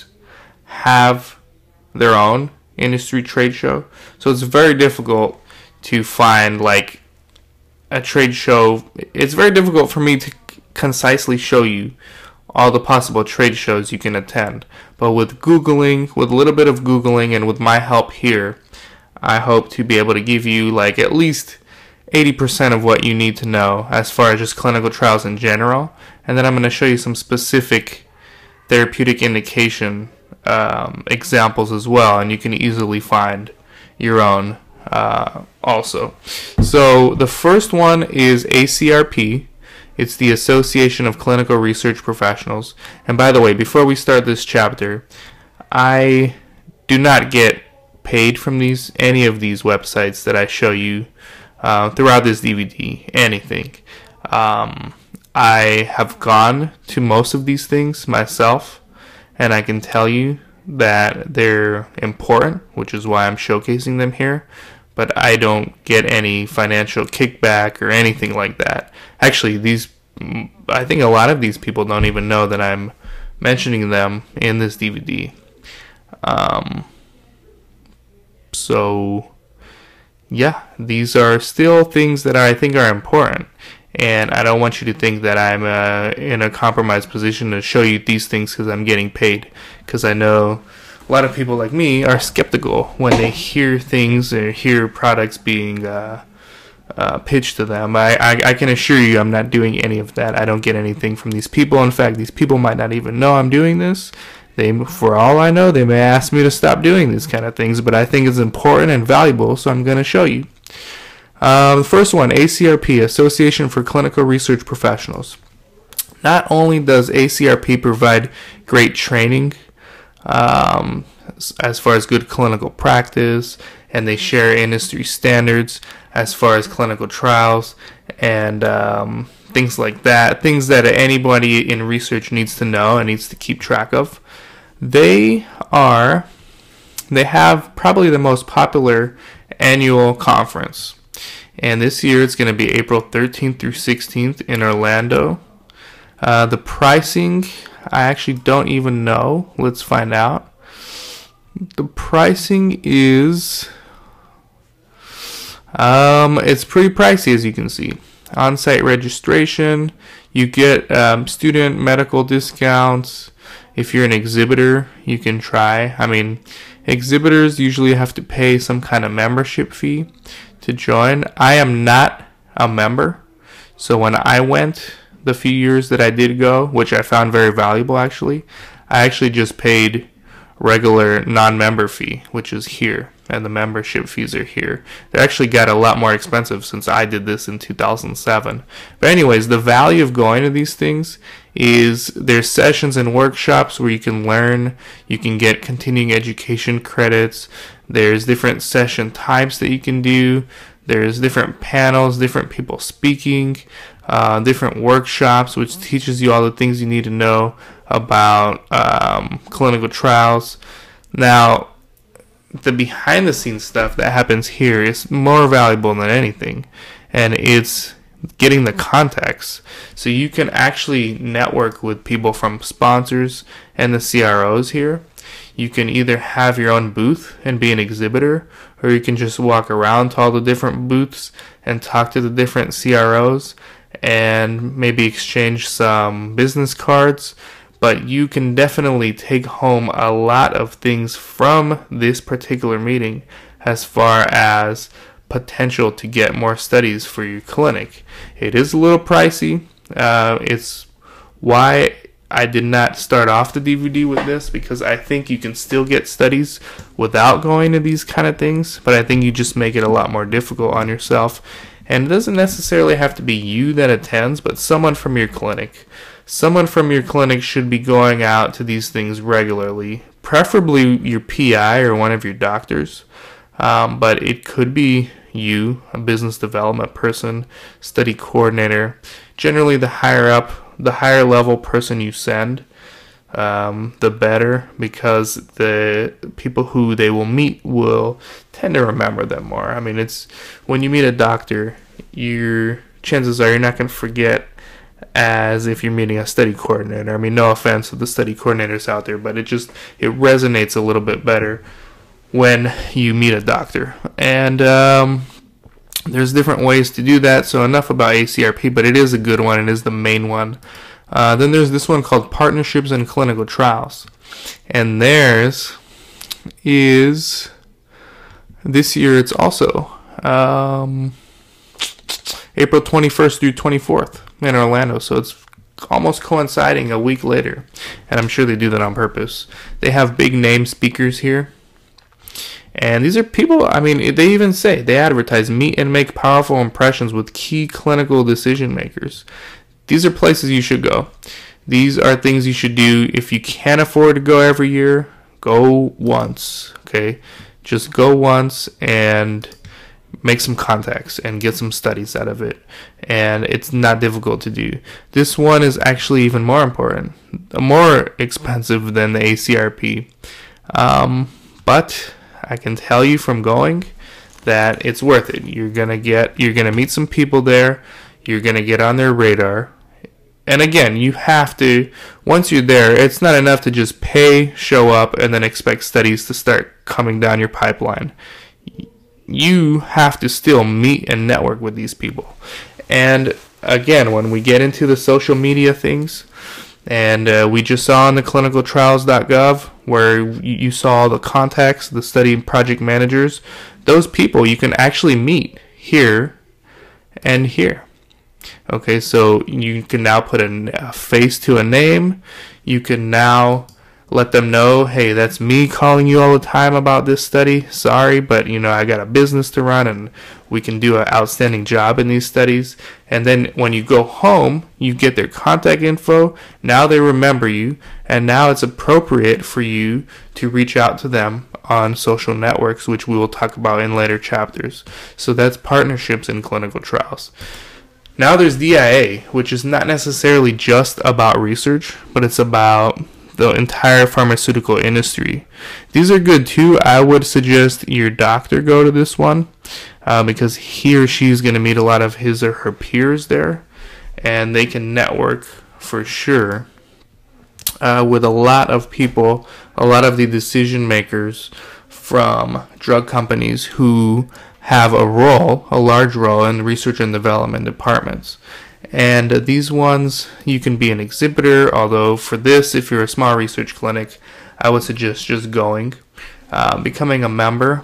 have their own industry trade show, so it's very difficult to find like a trade show. It's very difficult for me to concisely show you all the possible trade shows you can attend. But with Googling, with a little bit of Googling and with my help here, I hope to be able to give you like at least 80% of what you need to know as far as just clinical trials in general. And then I'm going to show you some specific therapeutic indication examples as well, and you can easily find your own also. So the first one is ACRP. It's the Association of Clinical Research Professionals. And by the way, before we start this chapter, I do not get paid from any of these websites that I show you throughout this DVD, anything. I have gone to most of these things myself, and I can tell you that they're important, which is why I'm showcasing them here, but I don't get any financial kickback or anything like that. Actually, I think a lot of these people don't even know that I'm mentioning them in this DVD. So yeah, these are still things that I think are important, and I don't want you to think that I'm in a compromised position to show you these things because I'm getting paid, because I know a lot of people like me are skeptical when they hear things or hear products being pitched to them. I can assure you I'm not doing any of that. I don't get anything from these people. In fact, these people might not even know I'm doing this. For all I know, they may ask me to stop doing these kind of things, but I think it's important and valuable, so I'm going to show you. The first one, ACRP, Association for Clinical Research Professionals. Not only does ACRP provide great training as far as good clinical practice, and they share industry standards as far as clinical trials and things like that, things that anybody in research needs to know and needs to keep track of. They have probably the most popular annual conference, and this year it's going to be April 13th through 16th in Orlando. The pricing, I actually don't even know. Let's find out. The pricing is it's pretty pricey, as you can see. On-site registration, you get student medical discounts. If you're an exhibitor, you can try. I mean, exhibitors usually have to pay some kind of membership fee to join. I am not a member, so when I went the few years that I did go, which I found very valuable actually, I actually just paid regular non-member fee, which is here, and the membership fees are here. They actually got a lot more expensive since I did this in 2007. But anyways, the value of going to these things is there's sessions and workshops where you can learn, you can get continuing education credits, there's different session types that you can do, there's different panels, different people speaking, different workshops, which teaches you all the things you need to know about clinical trials. Now, the behind the scenes stuff that happens here is more valuable than anything, and it's getting the context. So you can actually network with people from sponsors and the CROs here. You can either have your own booth and be an exhibitor, or you can just walk around to all the different booths and talk to the different CROs and maybe exchange some business cards. But you can definitely take home a lot of things from this particular meeting as far as potential to get more studies for your clinic. It is a little pricey. It's why I did not start off the DVD with this, because I think you can still get studies without going to these kind of things, but I think you just make it a lot more difficult on yourself. And it doesn't necessarily have to be you that attends, but someone from your clinic. Someone from your clinic should be going out to these things regularly, preferably your PI or one of your doctors, but it could be you, a business development person, study coordinator. Generally, the higher level person you send, the better, because the people who they will meet will tend to remember them more. I mean, it's when you meet a doctor, your chances are you're not going to forget as if you're meeting a study coordinator. I mean, no offense to the study coordinators out there, but it resonates a little bit better when you meet a doctor. And there's different ways to do that, so enough about ACRP, but it is a good one. It is the main one. Then there's this one called Partnerships in Clinical Trials. And theirs is, this year it's also April 21st through 24th in Orlando. So it's almost coinciding a week later. And I'm sure they do that on purpose. They have big name speakers here. And these are people, I mean, they even say, they advertise, meet and make powerful impressions with key clinical decision makers. These are places you should go. These are things you should do. If you can't afford to go every year, go once, okay? Just go once and make some contacts and get some studies out of it. And it's not difficult to do. This one is actually even more important, more expensive than the ACRP. But I can tell you from going that it's worth it. You're gonna meet some people there. You're gonna get on their radar. And again, you have to, once you're there, it's not enough to just pay, show up, and then expect studies to start coming down your pipeline. You have to still meet and network with these people. And again, when we get into the social media things, and we just saw on the clinicaltrials.gov where you saw the contacts, the study project managers, those people you can actually meet here and here. Okay, so you can now put a face to a name. You can now let them know, hey, that's me calling you all the time about this study. Sorry, but I got a business to run and we can do an outstanding job in these studies. And then when you go home, you get their contact info. Now they remember you, and now it's appropriate for you to reach out to them on social networks, which we will talk about in later chapters. So that's partnerships in clinical trials. Now there's DIA, which is not necessarily just about research, but it's about the entire pharmaceutical industry. These are good too. I would suggest your doctor go to this one because he or she is going to meet a lot of his or her peers there, and they can network for sure with a lot of people, a lot of the decision makers from drug companies who have a large role in research and development departments. And these ones, you can be an exhibitor, although for this, if you're a small research clinic, I would suggest just going, becoming a member.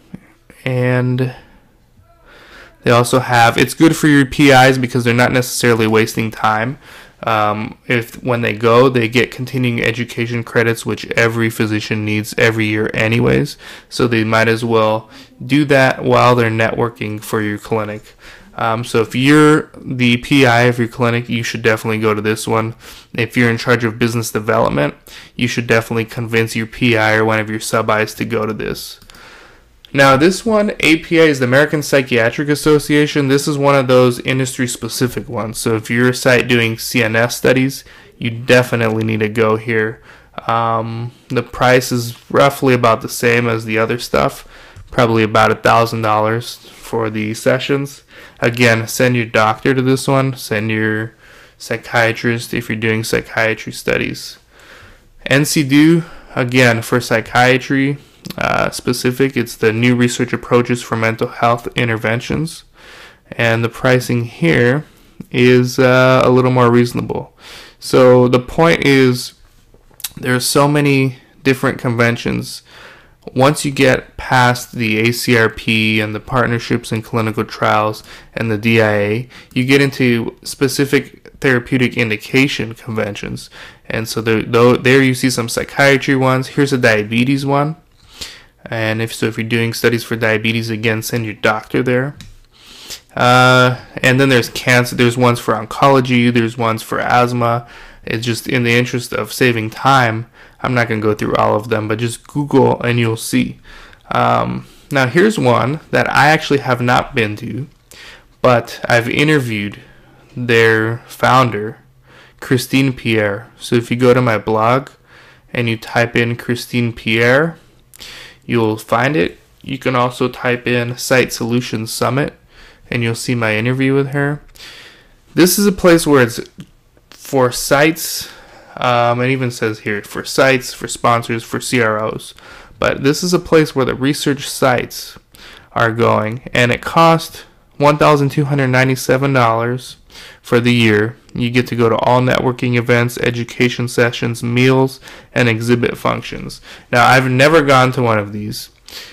And they also have, it's good for your PIs because they're not necessarily wasting time. When they go, they get continuing education credits, which every physician needs every year anyways. So they might as well do that while they're networking for your clinic. So if you're the PI of your clinic, you should definitely go to this one. If you're in charge of business development, you should definitely convince your PI or one of your sub-Is to go to this. Now this one, APA, is the American Psychiatric Association. This is one of those industry-specific ones. So if you're a site doing CNS studies, you definitely need to go here. The price is roughly about the same as the other stuff, probably about $1,000 for the sessions. Again, send your doctor to this one. Send your psychiatrist if you're doing psychiatry studies. NCDO, again, for psychiatry specific, it's the New Research Approaches for Mental Health Interventions. And the pricing here is a little more reasonable. So the point is, there's so many different conventions. Once you get past the ACRP and the partnerships in clinical trials and the DIA, you get into specific therapeutic indication conventions. And so there you see some psychiatry ones. Here's a diabetes one. And if you're doing studies for diabetes, again, send your doctor there. And then there's cancer. There's ones for oncology. There's ones for asthma. It's just in the interest of saving time, I'm not going to go through all of them, but just Google and you'll see. Now here's one that I actually have not been to, but I've interviewed their founder, Christine Pierre. So if you go to my blog and you type in Christine Pierre, you'll find it. You can also type in Site Solutions Summit and you'll see my interview with her. This is a place where it's for sites, it even says here, for sites, for sponsors, for CROs. But this is a place where the research sites are going, and it costs $1,297 for the year. You get to go to all networking events, education sessions, meals, and exhibit functions. Now, I've never gone to one of these,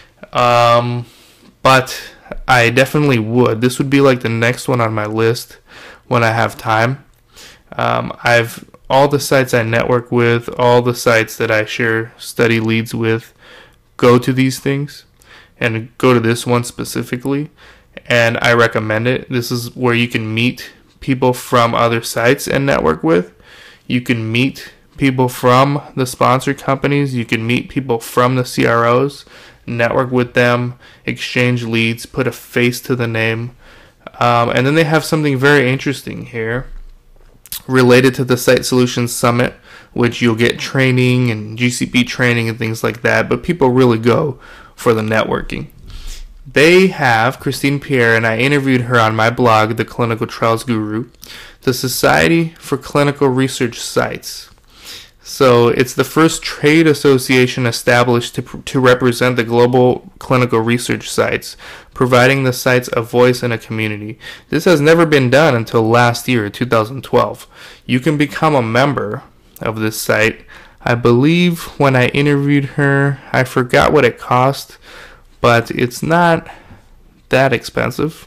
but I definitely would. This would be like the next one on my list when I have time. All the sites I network with, all the sites that I share study leads with, go to these things. and go to this one specifically, and I recommend it. This is where you can meet people from other sites and network with. You can meet people from the sponsor companies. You can meet people from the CROs, network with them, exchange leads, put a face to the name. And then they have something very interesting here related to the Site Solutions Summit, which you'll get training and GCP training and things like that, but people really go for the networking. They have Christine Pierre, and I interviewed her on my blog, The Clinical Trials Guru, the Society for Clinical Research Sites. So it's the first trade association established to represent the global clinical research sites, providing the sites a voice in a community. This has never been done until last year, 2012. You can become a member of this site. I believe when I interviewed her, I forgot what it cost, but it's not that expensive.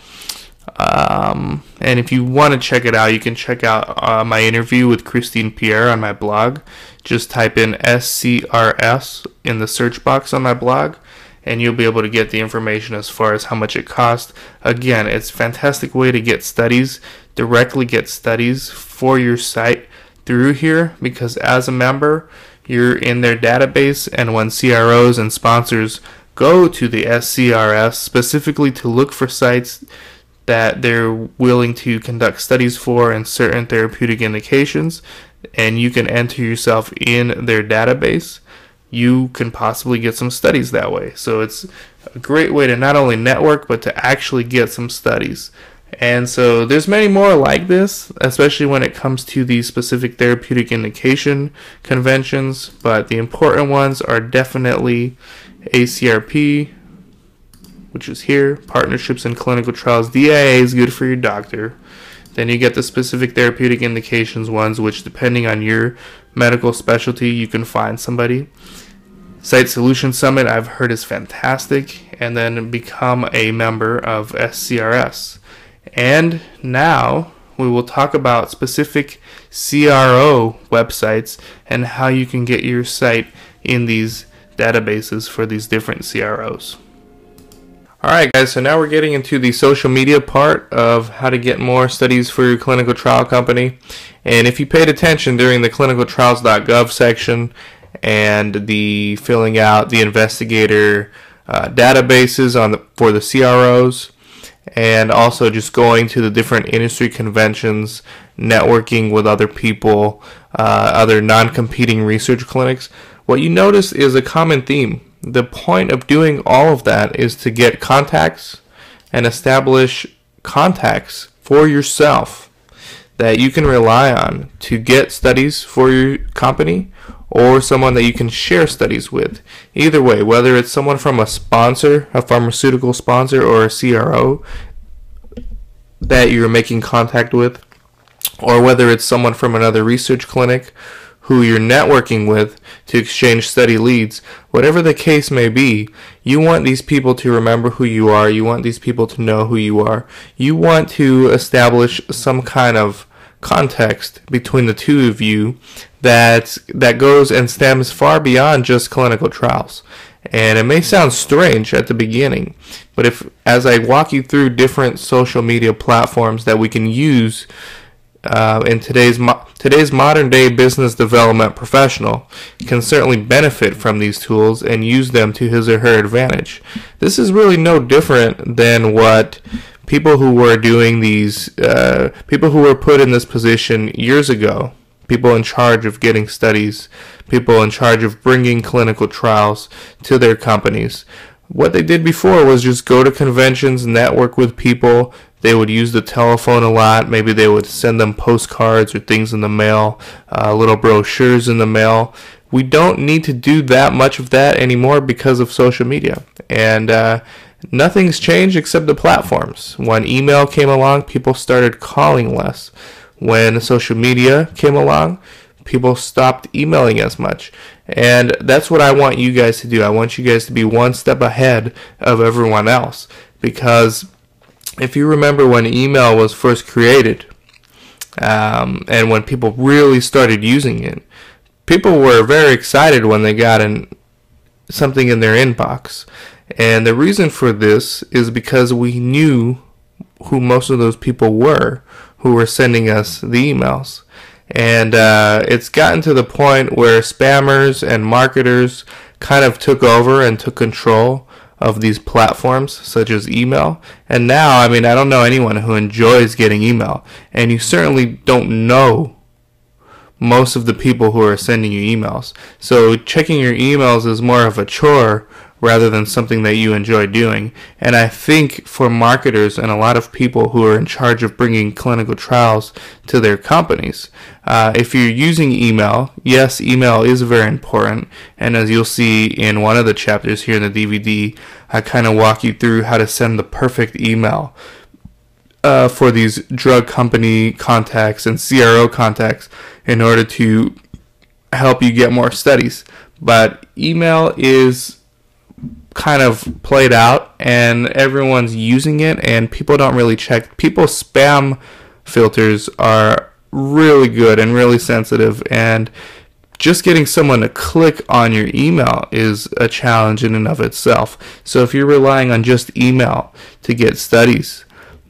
And if you want to check it out, you can check out my interview with Christine Pierre on my blog. Just type in SCRS in the search box on my blog, and you'll be able to get the information as far as how much it costs. Again, it's a fantastic way to get studies, directly get studies for your site through here, because as a member, you're in their database, and when CROs and sponsors go to the SCRS specifically to look for sites that they're willing to conduct studies for in certain therapeutic indications, and you can enter yourself in their database, you can possibly get some studies that way. So it's a great way to not only network, but to actually get some studies. And so there's many more like this, especially when it comes to these specific therapeutic indication conventions, but the important ones are definitely ACRP, which is here, Partnerships in Clinical Trials. DIA is good for your doctor. Then you get the specific therapeutic indications ones, which depending on your medical specialty, you can find somebody. Site Solutions Summit, I've heard, is fantastic. And then become a member of SCRS. And now we will talk about specific CRO websites and how you can get your site in these databases for these different CROs. Alright guys, so now we're getting into the social media part of how to get more studies for your clinical trial company. And if you paid attention during the clinicaltrials.gov section and the filling out the investigator databases for the CROs, and also just going to the different industry conventions, networking with other people, other non-competing research clinics, what you notice is a common theme. The point of doing all of that is to get contacts and establish contacts for yourself that you can rely on to get studies for your company, or someone that you can share studies with. Either way, whether it's someone from a sponsor, a pharmaceutical sponsor, or a CRO that you're making contact with, or whether it's someone from another research clinic who you're networking with to exchange study leads, whatever the case may be, you want these people to remember who you are. You want these people to know who you are. You want to establish some kind of context between the two of you that goes and stems far beyond just clinical trials. And it may sound strange at the beginning, but if as I walk you through different social media platforms that we can use in today's modern day business development professional can certainly benefit from these tools and use them to his or her advantage. This is really no different than what people who were doing these, people who were put in this position years ago, people in charge of getting studies, people in charge of bringing clinical trials to their companies. What they did before was just go to conventions, network with people. They would use the telephone a lot. Maybe they would send them postcards or things in the mail, little brochures in the mail. We don't need to do that much of that anymore because of social media. And nothing's changed except the platforms. When email came along, people started calling less. When social media came along, people stopped emailing as much. And that's what I want you guys to do. I want you guys to be one step ahead of everyone else. Because if you remember when email was first created, and when people really started using it, people were very excited when they got something in their inbox. And the reason for this is because we knew who most of those people were who were sending us the emails. And it's gotten to the point where spammers and marketers kind of took over and took control of these platforms such as email. And now, I mean, I don't know anyone who enjoys getting email. And you certainly don't know most of the people who are sending you emails. So checking your emails is more of a chore rather than something that you enjoy doing. And I think for marketers and a lot of people who are in charge of bringing clinical trials to their companies, if you're using email, yes, email is very important. And as you'll see in one of the chapters here in the DVD, I kind of walk you through how to send the perfect email for these drug company contacts and CRO contacts in order to help you get more studies. But email is kind of played out and everyone's using it, and people don't really check. People's spam filters are really good and really sensitive, and just getting someone to click on your email is a challenge in and of itself. So if you're relying on just email to get studies,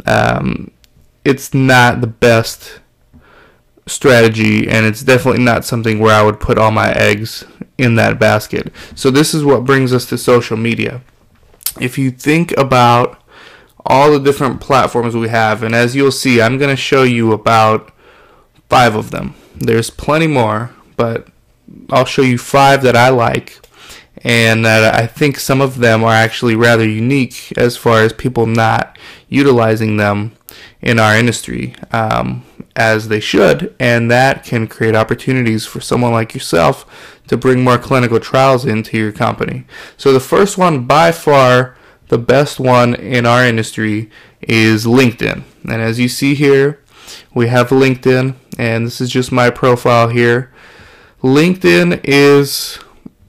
it's not the best strategy, and it's definitely not something where I would put all my eggs in that basket. So this is what brings us to social media. If you think about all the different platforms we have, and as you'll see, I'm going to show you about 5 of them. There's plenty more, but I'll show you 5 that I like, and that I think some of them are actually rather unique as far as people not utilizing them in our industry as they should, and that can create opportunities for someone like yourself to bring more clinical trials into your company. So the first one, by far the best one in our industry, is LinkedIn. And as you see here, we have LinkedIn, and this is just my profile here. LinkedIn is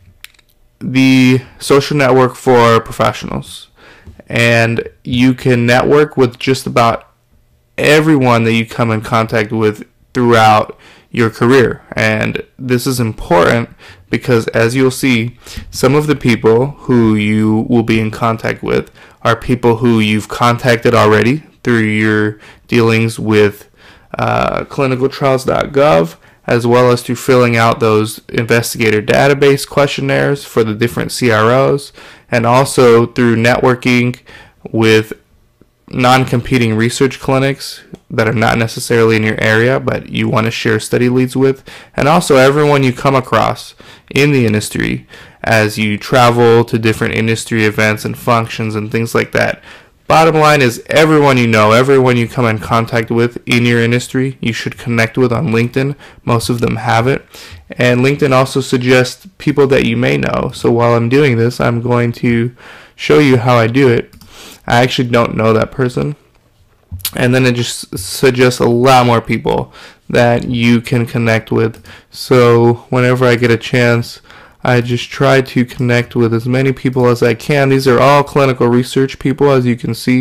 the social network for professionals, and you can network with just about everyone that you come in contact with throughout your career. And this is important because, as you'll see, some of the people who you will be in contact with are people who you've contacted already through your dealings with clinicaltrials.gov, as well as through filling out those investigator database questionnaires for the different CROs, and also through networking with non-competing research clinics that are not necessarily in your area but you want to share study leads with, and also everyone you come across in the industry as you travel to different industry events and functions and things like that. Bottom line is, everyone you know, everyone you come in contact with in your industry, you should connect with on LinkedIn. Most of them have it. And LinkedIn also suggests people that you may know. So while I'm doing this, I'm going to show you how I do it. I actually don't know that person. And then it just suggests a lot more people that you can connect with. So whenever I get a chance, I just try to connect with as many people as I can. These are all clinical research people, as you can see.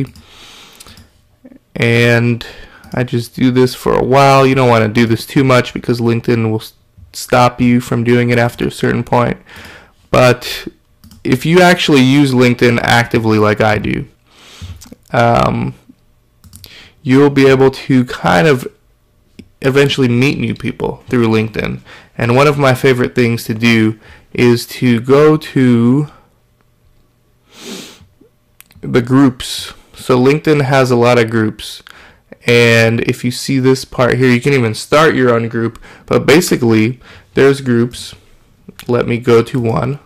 And I just do this for a while. You don't want to do this too much because LinkedIn will stop you from doing it after a certain point. But if you actually use LinkedIn actively like I do, you'll be able to kind of eventually meet new people through LinkedIn. And one of my favorite things to do is to go to the groups. So LinkedIn has a lot of groups, and if you see this part here, you can even start your own group. But basically, there's groups. Let me go to one.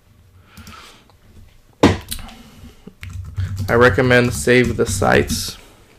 I recommend Save the Sites.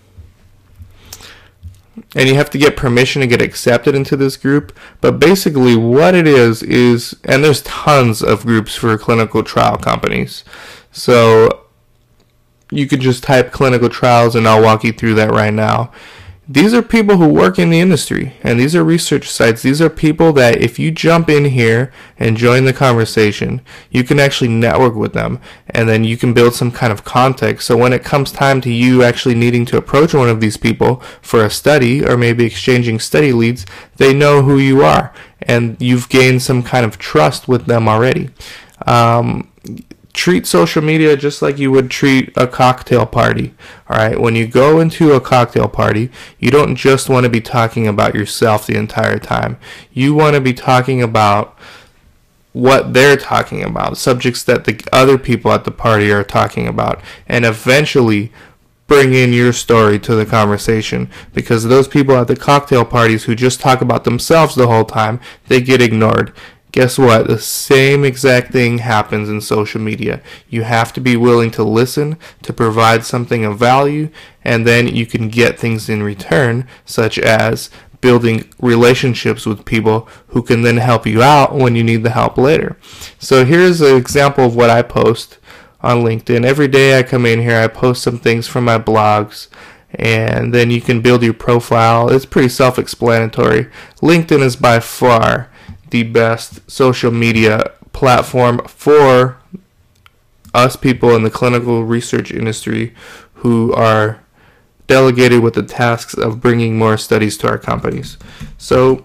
And you have to get permission to get accepted into this group. But basically what it is, and there's tons of groups for clinical trial companies. So you could just type clinical trials and I'll walk you through that right now. These are people who work in the industry, and these are research sites. These are people that if you jump in here and join the conversation, you can actually network with them, and then you can build some kind of context. So when it comes time to you actually needing to approach one of these people for a study or maybe exchanging study leads, they know who you are, and you've gained some kind of trust with them already. treat social media just like you would treat a cocktail party. All right, when you go into a cocktail party, you don't just want to be talking about yourself the entire time. You want to be talking about what they're talking about, subjects that the other people at the party are talking about, and eventually bring in your story to the conversation, because those people at the cocktail parties who just talk about themselves the whole time, they get ignored. Guess what? The same exact thing happens in social media. You have to be willing to listen, to provide something of value, and then you can get things in return, such as building relationships with people who can then help you out when you need the help later. So here's an example of what I post on LinkedIn. Every day I come in here, I post some things from my blogs, and then you can build your profile. It's pretty self-explanatory. LinkedIn is by far the best social media platform for us people in the clinical research industry who are delegated with the tasks of bringing more studies to our companies. So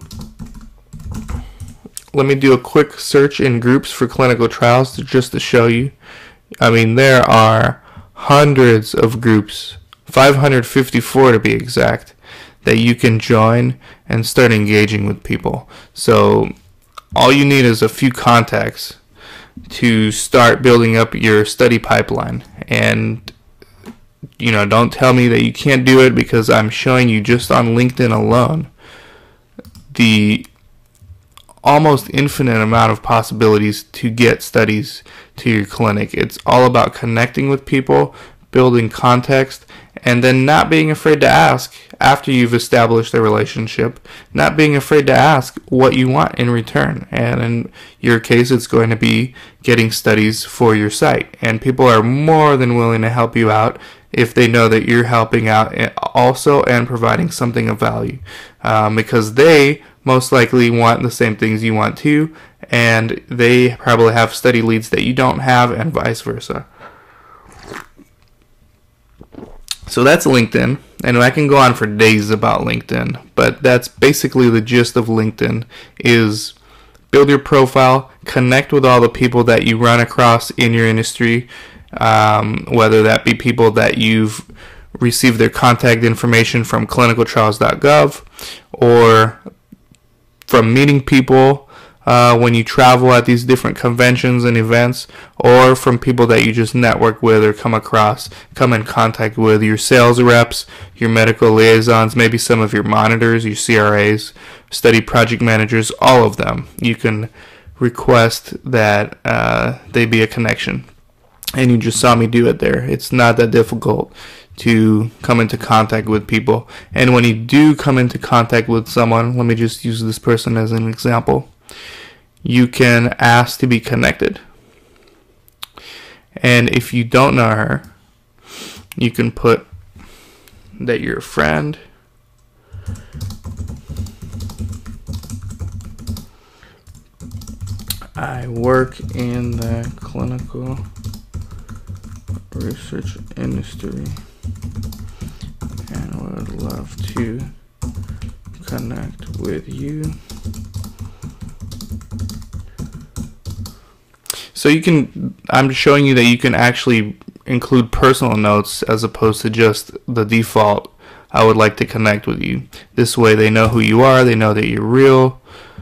let me do a quick search in groups for clinical trials just to show you. I mean, there are hundreds of groups, 554 to be exact, that you can join and start engaging with people. So all you need is a few contacts to start building up your study pipeline. And don't tell me that you can't do it, because I'm showing you just on LinkedIn alone the almost infinite amount of possibilities to get studies to your clinic. It's all about connecting with people, building context, and then not being afraid to ask after you've established a relationship, not being afraid to ask what you want in return. And in your case, it's going to be getting studies for your site. And people are more than willing to help you out if they know that you're helping out also and providing something of value, because they most likely want the same things you want too, and they probably have study leads that you don't have, and vice versa. So that's LinkedIn, and I can go on for days about LinkedIn, but that's basically the gist of LinkedIn, is build your profile, connect with all the people that you run across in your industry, whether that be people that you've received their contact information from clinicaltrials.gov, or from meeting people when you travel at these different conventions and events, or from people that you just network with or come in contact with, your sales reps, your medical liaisons, maybe some of your monitors, your CRAs, study project managers, all of them. You can request that they be a connection. And you just saw me do it there. It's not that difficult to come into contact with people. And when you do come into contact with someone, let me just use this person as an example, you can ask to be connected. And if you don't know her, you can put that you're a friend. I work in the clinical research industry and would love to connect with you. So I'm showing you that you can actually include personal notes as opposed to just the default, I would like to connect with you. This way they know who you are, they know that you're real.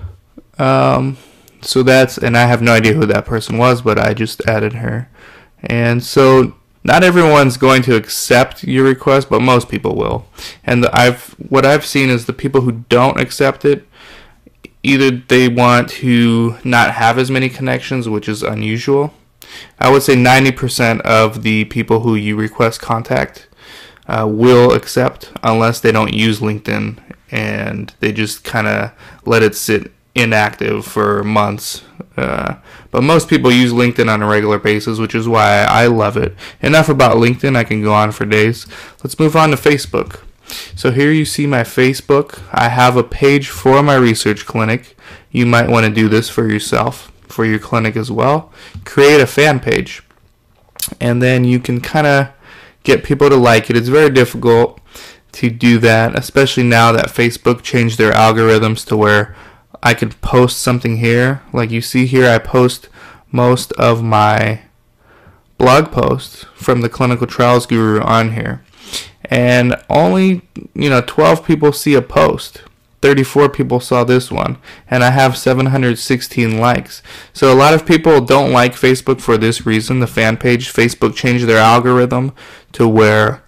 So and I have no idea who that person was, but I just added her. And so not everyone's going to accept your request, but most people will. And what I've seen is the people who don't accept it, either they want to not have as many connections, which is unusual. I would say 90% of the people who you request contact will accept, unless they don't use LinkedIn and they just kind of let it sit inactive for months. But most people use LinkedIn on a regular basis, which is why I love it. Enough about LinkedIn, I can go on for days. Let's move on to Facebook. So here you see my Facebook. I have a page for my research clinic. You might want to do this for yourself, for your clinic as well. Create a fan page, and then you can kind of get people to like it. It's very difficult to do that, especially now that Facebook changed their algorithms to where I could post something here. Like you see here, I post most of my blog post from the Clinical Trials Guru on here, and only 12 people see a post. 34 people saw this one, and I have 716 likes. So a lot of people don't like Facebook for this reason. The fan page, Facebook changed their algorithm to where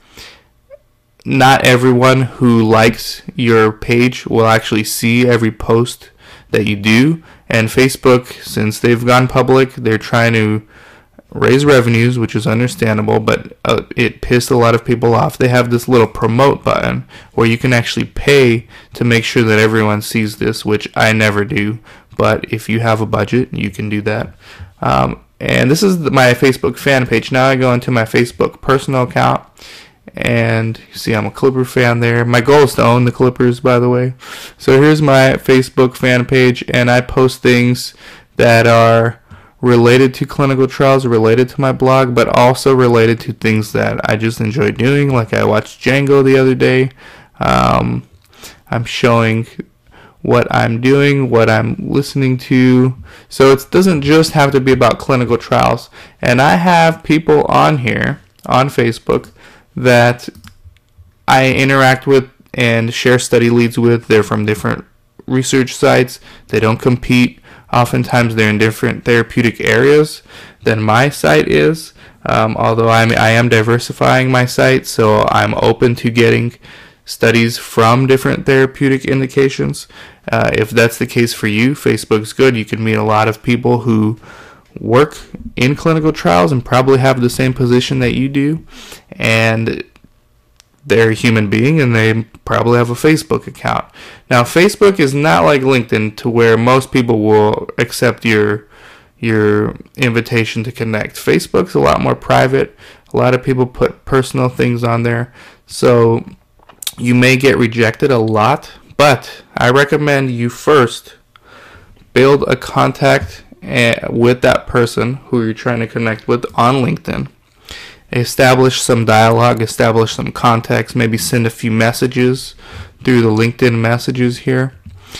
not everyone who likes your page will actually see every post that you do. And Facebook, since they've gone public, they're trying to raise revenues, which is understandable, but it pissed a lot of people off. They have this little promote button where you can actually pay to make sure that everyone sees this, which I never do, but if you have a budget, you can do that. And this is my Facebook fan page. Now I go into my Facebook personal account, and you see I'm a Clipper fan there. My goal is to own the Clippers, by the way. So here's my Facebook fan page, and I post things that are related to clinical trials, related to my blog, but also related to things that I just enjoy doing. Like I watched Django the other day. I'm showing what I'm doing, what I'm listening to. So it doesn't just have to be about clinical trials. And I have people on here, on Facebook, that I interact with and share study leads with. They're from different research sites. They don't compete. Oftentimes they're in different therapeutic areas than my site is, although I am diversifying my site, so I'm open to getting studies from different therapeutic indications. If that's the case for you, Facebook's good. You can meet a lot of people who work in clinical trials and probably have the same position that you do, and they're a human being and they probably have a Facebook account. Now, Facebook is not like LinkedIn to where most people will accept your invitation to connect. Facebook's a lot more private. A lot of people put personal things on there, so you may get rejected a lot, but I recommend you first build a contact with that person who you're trying to connect with on LinkedIn. Establish some dialogue, establish some context, maybe send a few messages through the LinkedIn messages here.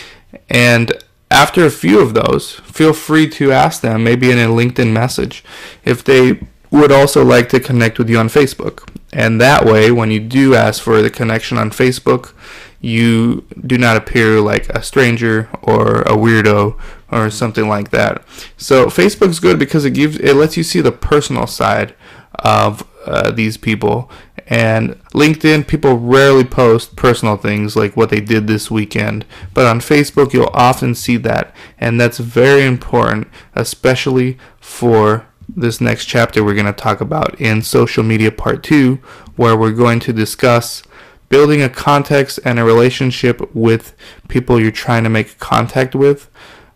And after a few of those, feel free to ask them, maybe in a LinkedIn message, if they would also like to connect with you on Facebook. And that way, when you do ask for the connection on Facebook, you do not appear like a stranger or a weirdo or something like that. So Facebook's good because it lets you see the personal side of these people. And LinkedIn, people rarely post personal things like what they did this weekend, but on Facebook you'll often see that, and that's very important, especially for this next chapter we're going to talk about in Social Media Part 2, where we're going to discuss building a context and a relationship with people you're trying to make contact with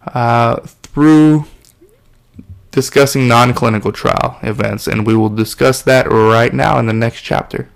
through discussing non-clinical trial events, and we will discuss that right now in the next chapter.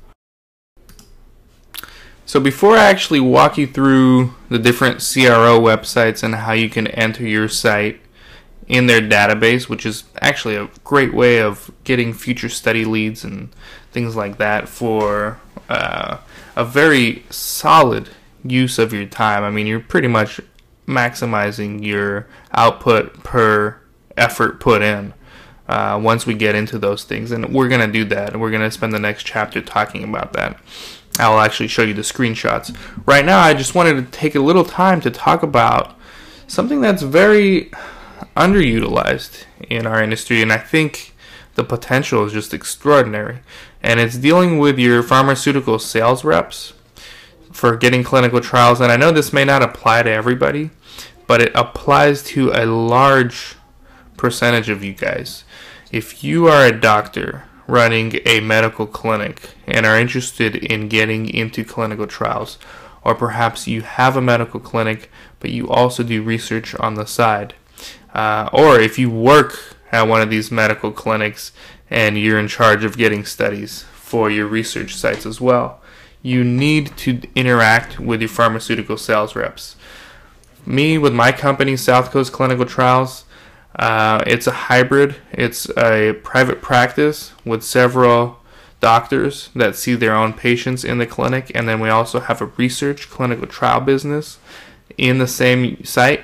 So before I actually walk you through the different CRO websites and how you can enter your site in their database, which is actually a great way of getting future study leads and things like that for a very solid use of your time. I mean, you're pretty much maximizing your output per effort put in once we get into those things, and we're going to do that, and we're going to spend the next chapter talking about that. I'll actually show you the screenshots. Right now I just wanted to take a little time to talk about something that's very underutilized in our industry, and I think the potential is just extraordinary, and it's dealing with your pharmaceutical sales reps for getting clinical trials. And I know this may not apply to everybody, but it applies to a large percentage of you guys. If you are a doctor running a medical clinic and are interested in getting into clinical trials, or perhaps you have a medical clinic but you also do research on the side, or if you work at one of these medical clinics and you're in charge of getting studies for your research sites as well, you need to interact with your pharmaceutical sales reps. Me, with my company, South Coast Clinical Trials, it's a hybrid. It's a private practice with several doctors that see their own patients in the clinic, and then we also have a research clinical trial business in the same site.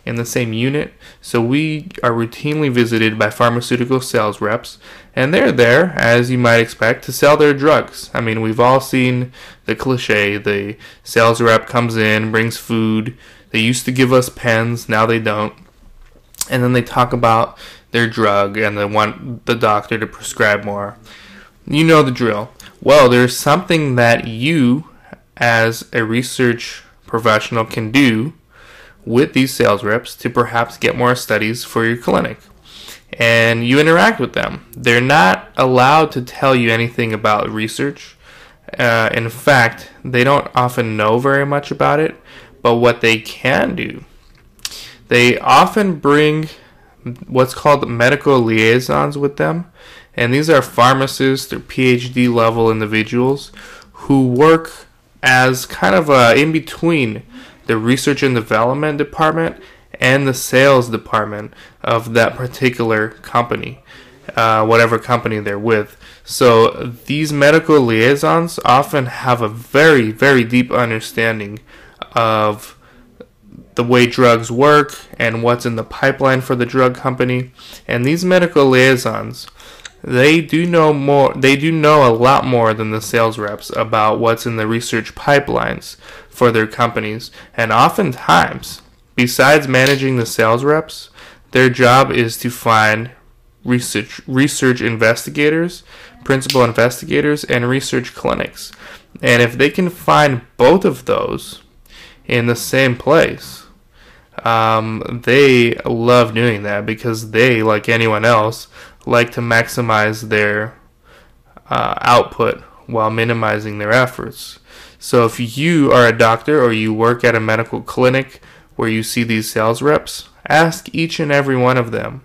in the same unit. So we are routinely visited by pharmaceutical sales reps, and they're there, as you might expect, to sell their drugs. I mean, we've all seen the cliche. The sales rep comes in, brings food. They used to give us pens, now they don't. And then they talk about their drug and they want the doctor to prescribe more. You know the drill. Well, there's something that you, as a research professional, can do with these sales reps to perhaps get more studies for your clinic. And you interact with them. They're not allowed to tell you anything about research. In fact, they don't often know very much about it. But what they can do, they often bring what's called medical liaisons with them. And these are pharmacists or PhD level individuals who work as kind of in between the research and development department and the sales department of that particular company, whatever company they're with. So these medical liaisons often have a very, very deep understanding of the way drugs work and what's in the pipeline for the drug company. And these medical liaisons, they do know a lot more than the sales reps about what's in the research pipelines for their companies. And oftentimes, besides managing the sales reps, their job is to find research investigators, principal investigators, and research clinics. And if they can find both of those in the same place, they love doing that because they, like anyone else, like to maximize their output while minimizing their efforts. So if you are a doctor or you work at a medical clinic where you see these sales reps, ask each and every one of them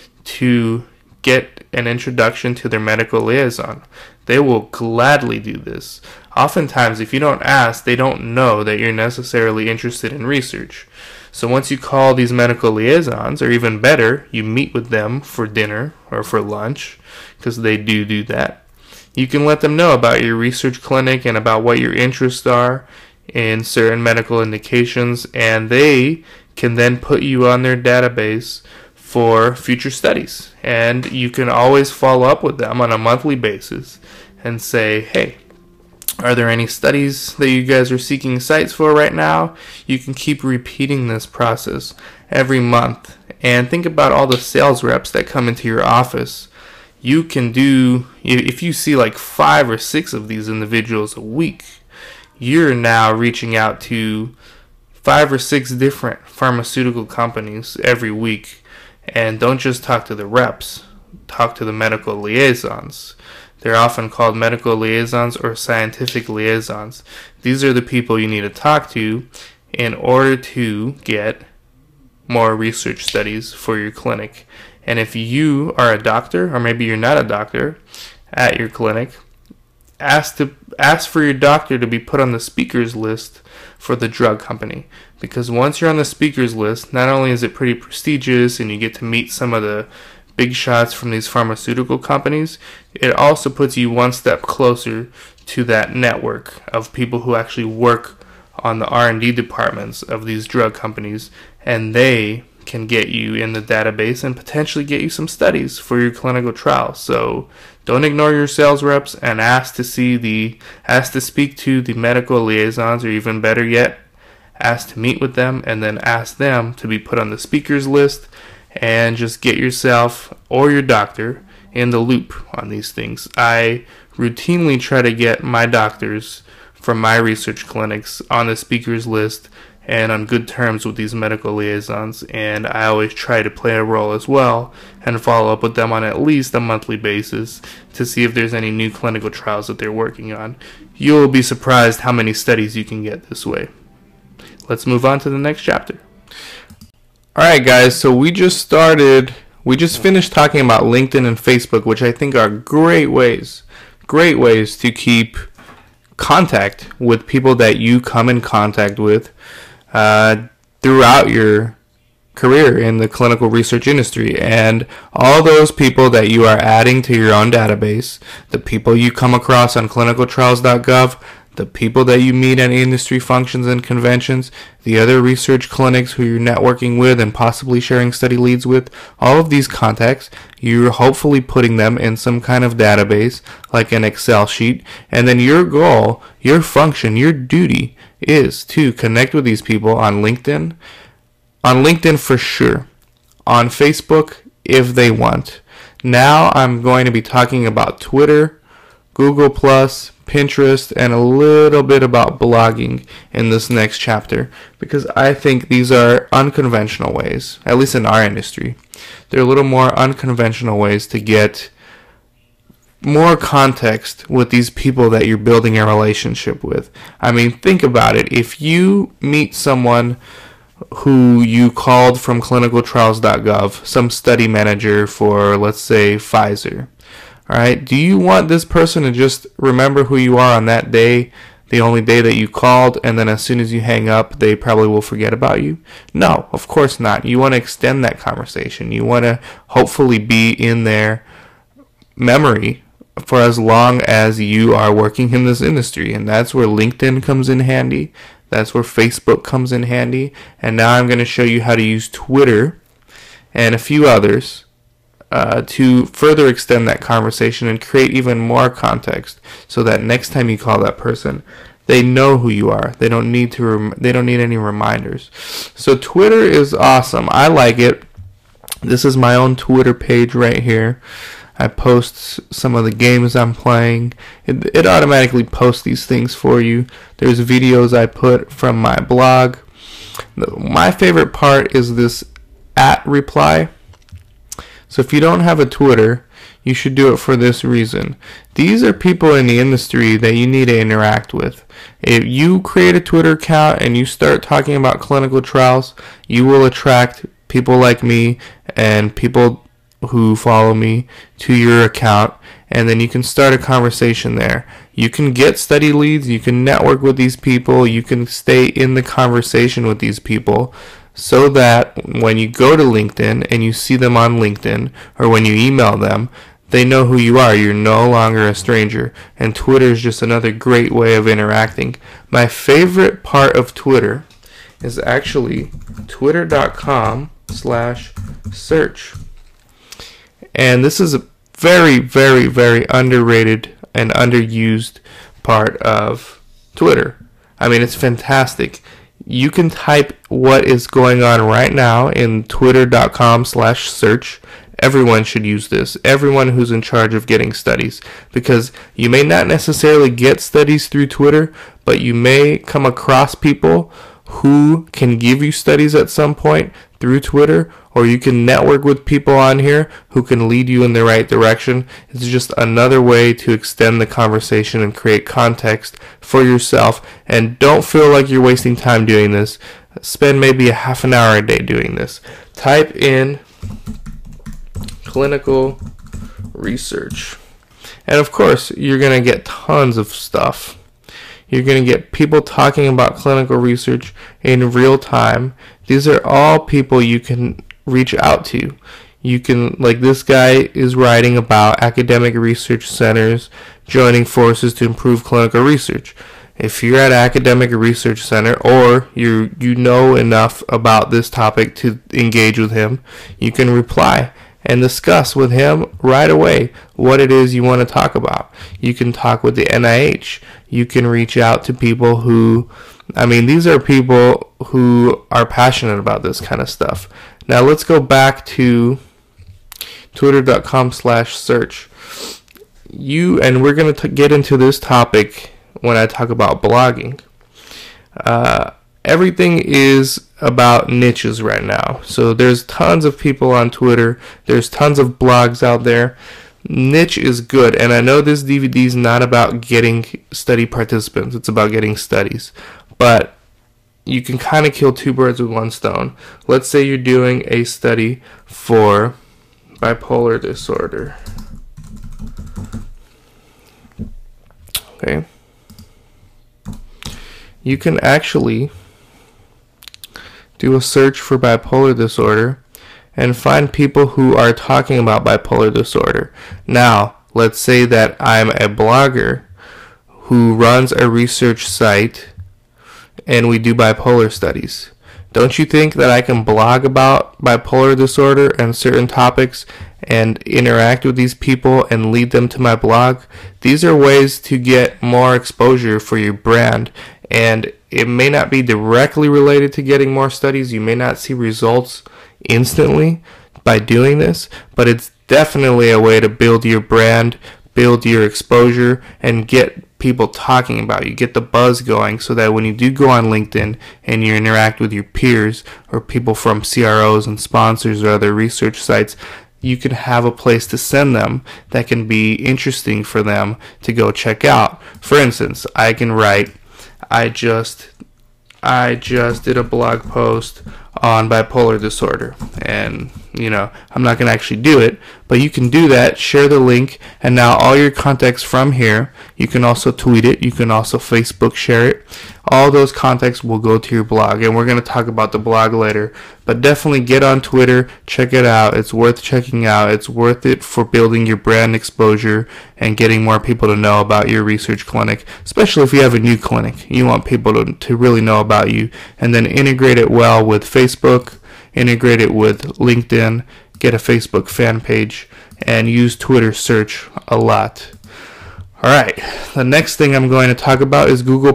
to get an introduction to their medical liaison. They will gladly do this. Oftentimes, if you don't ask, they don't know that you're necessarily interested in research. So once you call these medical liaisons, or even better, you meet with them for dinner or for lunch, because they do that, you can let them know about your research clinic and about what your interests are in certain medical indications, and they can then put you on their database for future studies. And you can always follow up with them on a monthly basis and say, hey, are there any studies that you guys are seeking sites for right now? You can keep repeating this process every month. And think about all the sales reps that come into your office. You can do, if you see like 5 or 6 of these individuals a week, you're now reaching out to 5 or 6 different pharmaceutical companies every week. And don't just talk to the reps, talk to the medical liaisons. They're often called medical liaisons or scientific liaisons. These are the people you need to talk to in order to get more research studies for your clinic. And if you are a doctor, or maybe you're not a doctor at your clinic, ask for your doctor to be put on the speakers list for the drug company. Because once you're on the speakers list, not only is it pretty prestigious and you get to meet some of the big shots from these pharmaceutical companies, it also puts you one step closer to that network of people who actually work on the R&D departments of these drug companies, and they can get you in the database and potentially get you some studies for your clinical trials. So don't ignore your sales reps and ask to speak to the medical liaisons, or even better yet, ask to meet with them, and then ask them to be put on the speakers list. And just get yourself or your doctor in the loop on these things. I routinely try to get my doctors from my research clinics on the speakers list and on good terms with these medical liaisons, and I always try to play a role as well and follow up with them on at least a monthly basis to see if there's any new clinical trials that they're working on. You'll be surprised how many studies you can get this way. Let's move on to the next chapter. Alright guys, so we just finished talking about LinkedIn and Facebook, which I think are great ways to keep contact with people that you come in contact with throughout your career in the clinical research industry. And all those people that you are adding to your own database, the people you come across on clinicaltrials.gov, the people that you meet at industry functions and conventions, the other research clinics who you're networking with and possibly sharing study leads with, all of these contacts, you're hopefully putting them in some kind of database, like an Excel sheet, and then your goal, your function, your duty is to connect with these people on LinkedIn. On LinkedIn for sure. On Facebook, if they want. Now I'm going to be talking about Twitter, Google+, Pinterest, and a little bit about blogging in this next chapter, because I think these are unconventional ways, at least in our industry. They're a little more unconventional ways to get more context with these people that you're building a relationship with. I mean, think about it. If you meet someone who you called from clinicaltrials.gov, some study manager for, let's say, Pfizer, all right, do you want this person to just remember who you are on that day, the only day that you called, and then as soon as you hang up, they probably will forget about you? No, of course not. You want to extend that conversation. You want to hopefully be in their memory for as long as you are working in this industry, and that's where LinkedIn comes in handy. That's where Facebook comes in handy. And now I'm going to show you how to use Twitter and a few others to further extend that conversation and create even more context, so that next time you call that person, they know who you are. They don't need they don't need any reminders. So Twitter is awesome. I like it. This is my own Twitter page right here. I post some of the games I'm playing. It automatically posts these things for you. There's videos I put from my blog. My favorite part is this @ reply. So if you don't have a Twitter, you should do it for this reason. These are people in the industry that you need to interact with. If you create a Twitter account and you start talking about clinical trials, you will attract people like me and people who follow me to your account, and then you can start a conversation there. You can get study leads, you can network with these people, you can stay in the conversation with these people, so that when you go to LinkedIn and you see them on LinkedIn, or when you email them, they know who you are. You're no longer a stranger. And Twitter is just another great way of interacting. My favorite part of Twitter is actually twitter.com/search. And this is a very, very, very underrated and underused part of Twitter. I mean, it's fantastic. You can type what is going on right now in twitter.com/search. Everyone should use this. Everyone who's in charge of getting studies. Because you may not necessarily get studies through Twitter, but you may come across people who can give you studies at some point through Twitter, or you can network with people on here who can lead you in the right direction. It's just another way to extend the conversation and create context for yourself. And don't feel like you're wasting time doing this. Spend maybe a half an hour a day doing this. Type in clinical research. And of course, you're going to get tons of stuff. You're going to get people talking about clinical research in real time. These are all people you can reach out to. You can, like this guy is writing about academic research centers joining forces to improve clinical research. If you're at an academic research center, or you know enough about this topic to engage with him, you can reply and discuss with him right away what it is you want to talk about. You can talk with the NIH. You can reach out to people who, I mean, these are people who are passionate about this kind of stuff. Now let's go back to twitter.com/search. And we're going to get into this topic when I talk about blogging. Everything is about niches right now. So there's tons of people on Twitter. There's tons of blogs out there. Niche is good. And I know this DVD is not about getting study participants. It's about getting studies. But you can kind of kill two birds with one stone. Let's say you're doing a study for bipolar disorder. Okay. You can actually do a search for bipolar disorder and find people who are talking about bipolar disorder. Now, let's say that I'm a blogger who runs a research site, and we do bipolar studies. Don't you think that I can blog about bipolar disorder and certain topics and interact with these people and lead them to my blog? These are ways to get more exposure for your brand, and it may not be directly related to getting more studies. You may not see results instantly by doing this, but it's definitely a way to build your brand, build your exposure, and get people talking about you, get the buzz going, so that when you do go on LinkedIn and you interact with your peers or people from CROs and sponsors or other research sites, you can have a place to send them that can be interesting for them to go check out. For instance, I can write, I just did a blog post on bipolar disorder, and I'm not going to actually do it, but you can do that, share the link, and now all your contacts from here, you can also tweet it, you can also Facebook share it. All those contacts will go to your blog, and we're going to talk about the blog later, but definitely get on Twitter, check it out. It's worth checking out. It's worth it for building your brand exposure and getting more people to know about your research clinic, especially if you have a new clinic. You want people to really know about you, and then integrate it well with Facebook, integrate it with LinkedIn, get a Facebook fan page, and use Twitter search a lot. Alright, the next thing I'm going to talk about is Google+.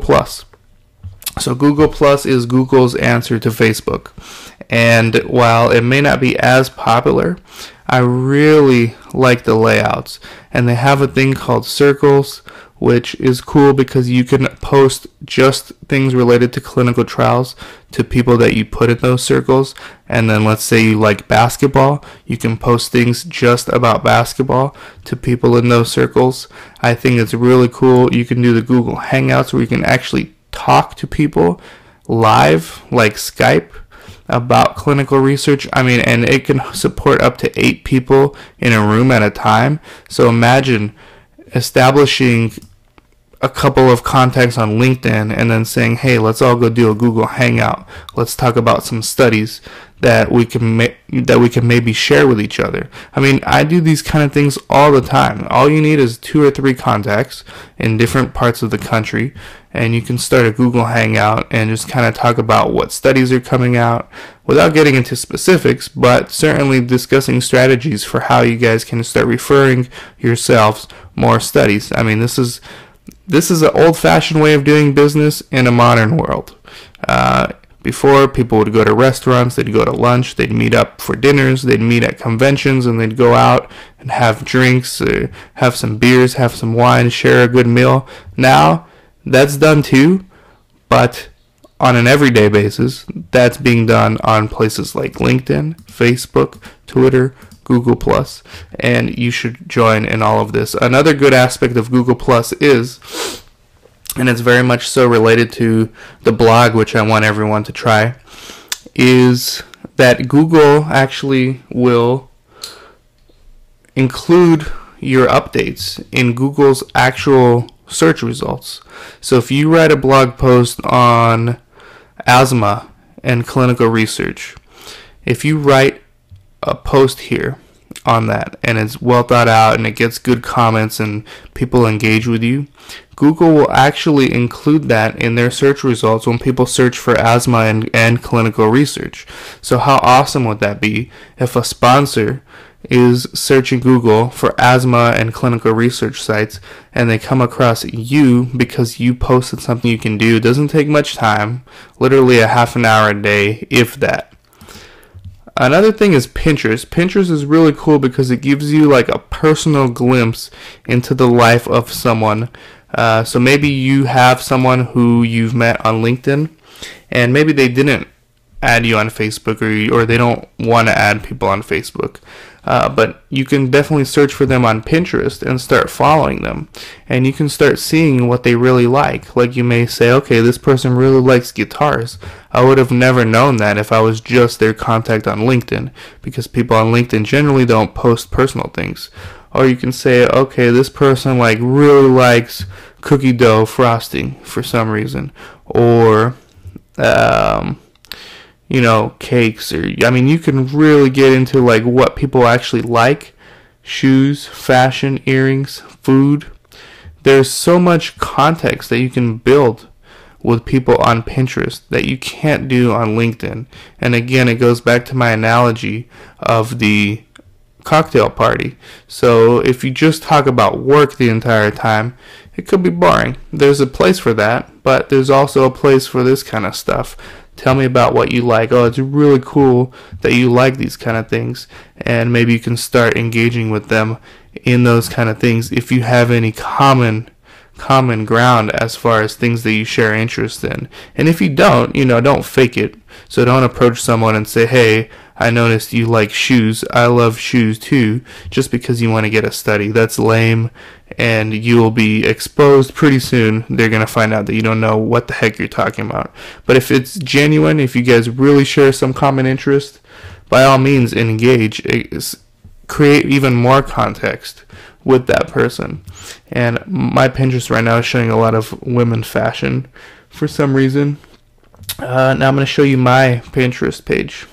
So Google+ is Google's answer to Facebook. And while it may not be as popular, I really like the layouts. And they have a thing called Circles, which is cool because you can post just things related to clinical trials to people that you put in those circles. And then let's say you like basketball, you can post things just about basketball to people in those circles. I think it's really cool. You can do the Google Hangouts where you can actually talk to people live, like Skype, about clinical research. And it can support up to 8 people in a room at a time. So imagine establishing a couple of contacts on LinkedIn and then saying, hey, let's all go do a Google Hangout. Let's talk about some studies that we can maybe share with each other. I do these kind of things all the time. All you need is 2 or 3 contacts in different parts of the country, and you can start a Google Hangout and just kind of talk about what studies are coming out without getting into specifics, but certainly discussing strategies for how you guys can start referring yourselves more studies. This is an old-fashioned way of doing business in a modern world. Before, people would go to restaurants, they'd go to lunch, they'd meet up for dinners, they'd meet at conventions, and they'd go out and have drinks, have some beers, have some wine, share a good meal. Now, that's done too, but on an everyday basis, that's being done on places like LinkedIn, Facebook, Twitter, Google+, and you should join in all of this. Another good aspect of Google+ is, and it's very much so related to the blog, which I want everyone to try, is that Google actually will include your updates in Google's actual search results. So if you write a blog post on asthma and clinical research, if you write a post here on that and it's well thought out and it gets good comments and people engage with you, Google will actually include that in their search results when people search for asthma and clinical research. So how awesome would that be if a sponsor is searching Google for asthma and clinical research sites and they come across you because you posted something you can do? It doesn't take much time, literally a half an hour a day, if that. Another thing is Pinterest. Pinterest is really cool because it gives you like a personal glimpse into the life of someone. So maybe you have someone who you've met on LinkedIn, and maybe they didn't add you on Facebook, or they don't want to add people on Facebook. But you can definitely search for them on Pinterest and start following them. And you can start seeing what they really like. Like you may say, okay, this person really likes guitars. I would have never known that if I was just their contact on LinkedIn, because people on LinkedIn generally don't post personal things. Or you can say, okay, this person really likes cookie dough frosting for some reason. Or cakes, or you can really get into what people actually like: shoes, fashion, earrings, food. there's so much context that you can build with people on Pinterest that you can't do on LinkedIn. And again, it goes back to my analogy of the cocktail party. So if you just talk about work the entire time, it could be boring. There's a place for that, but there's also a place for this kind of stuff. Tell me about what you like. Oh, it's really cool that you like these kind of things. And maybe you can start engaging with them in those kind of things if you have any common ground as far as things that you share interest in. And if you don't, don't fake it. So don't approach someone and say, hey, I noticed you like shoes. I love shoes too, just because you want to get a study. That's lame, and you will be exposed pretty soon. They're going to find out that you don't know what the heck you're talking about. But if it's genuine, if you guys really share some common interest, by all means engage. Create even more context with that person. And my Pinterest right now is showing a lot of women fashion for some reason. Now I'm going to show you my Pinterest page.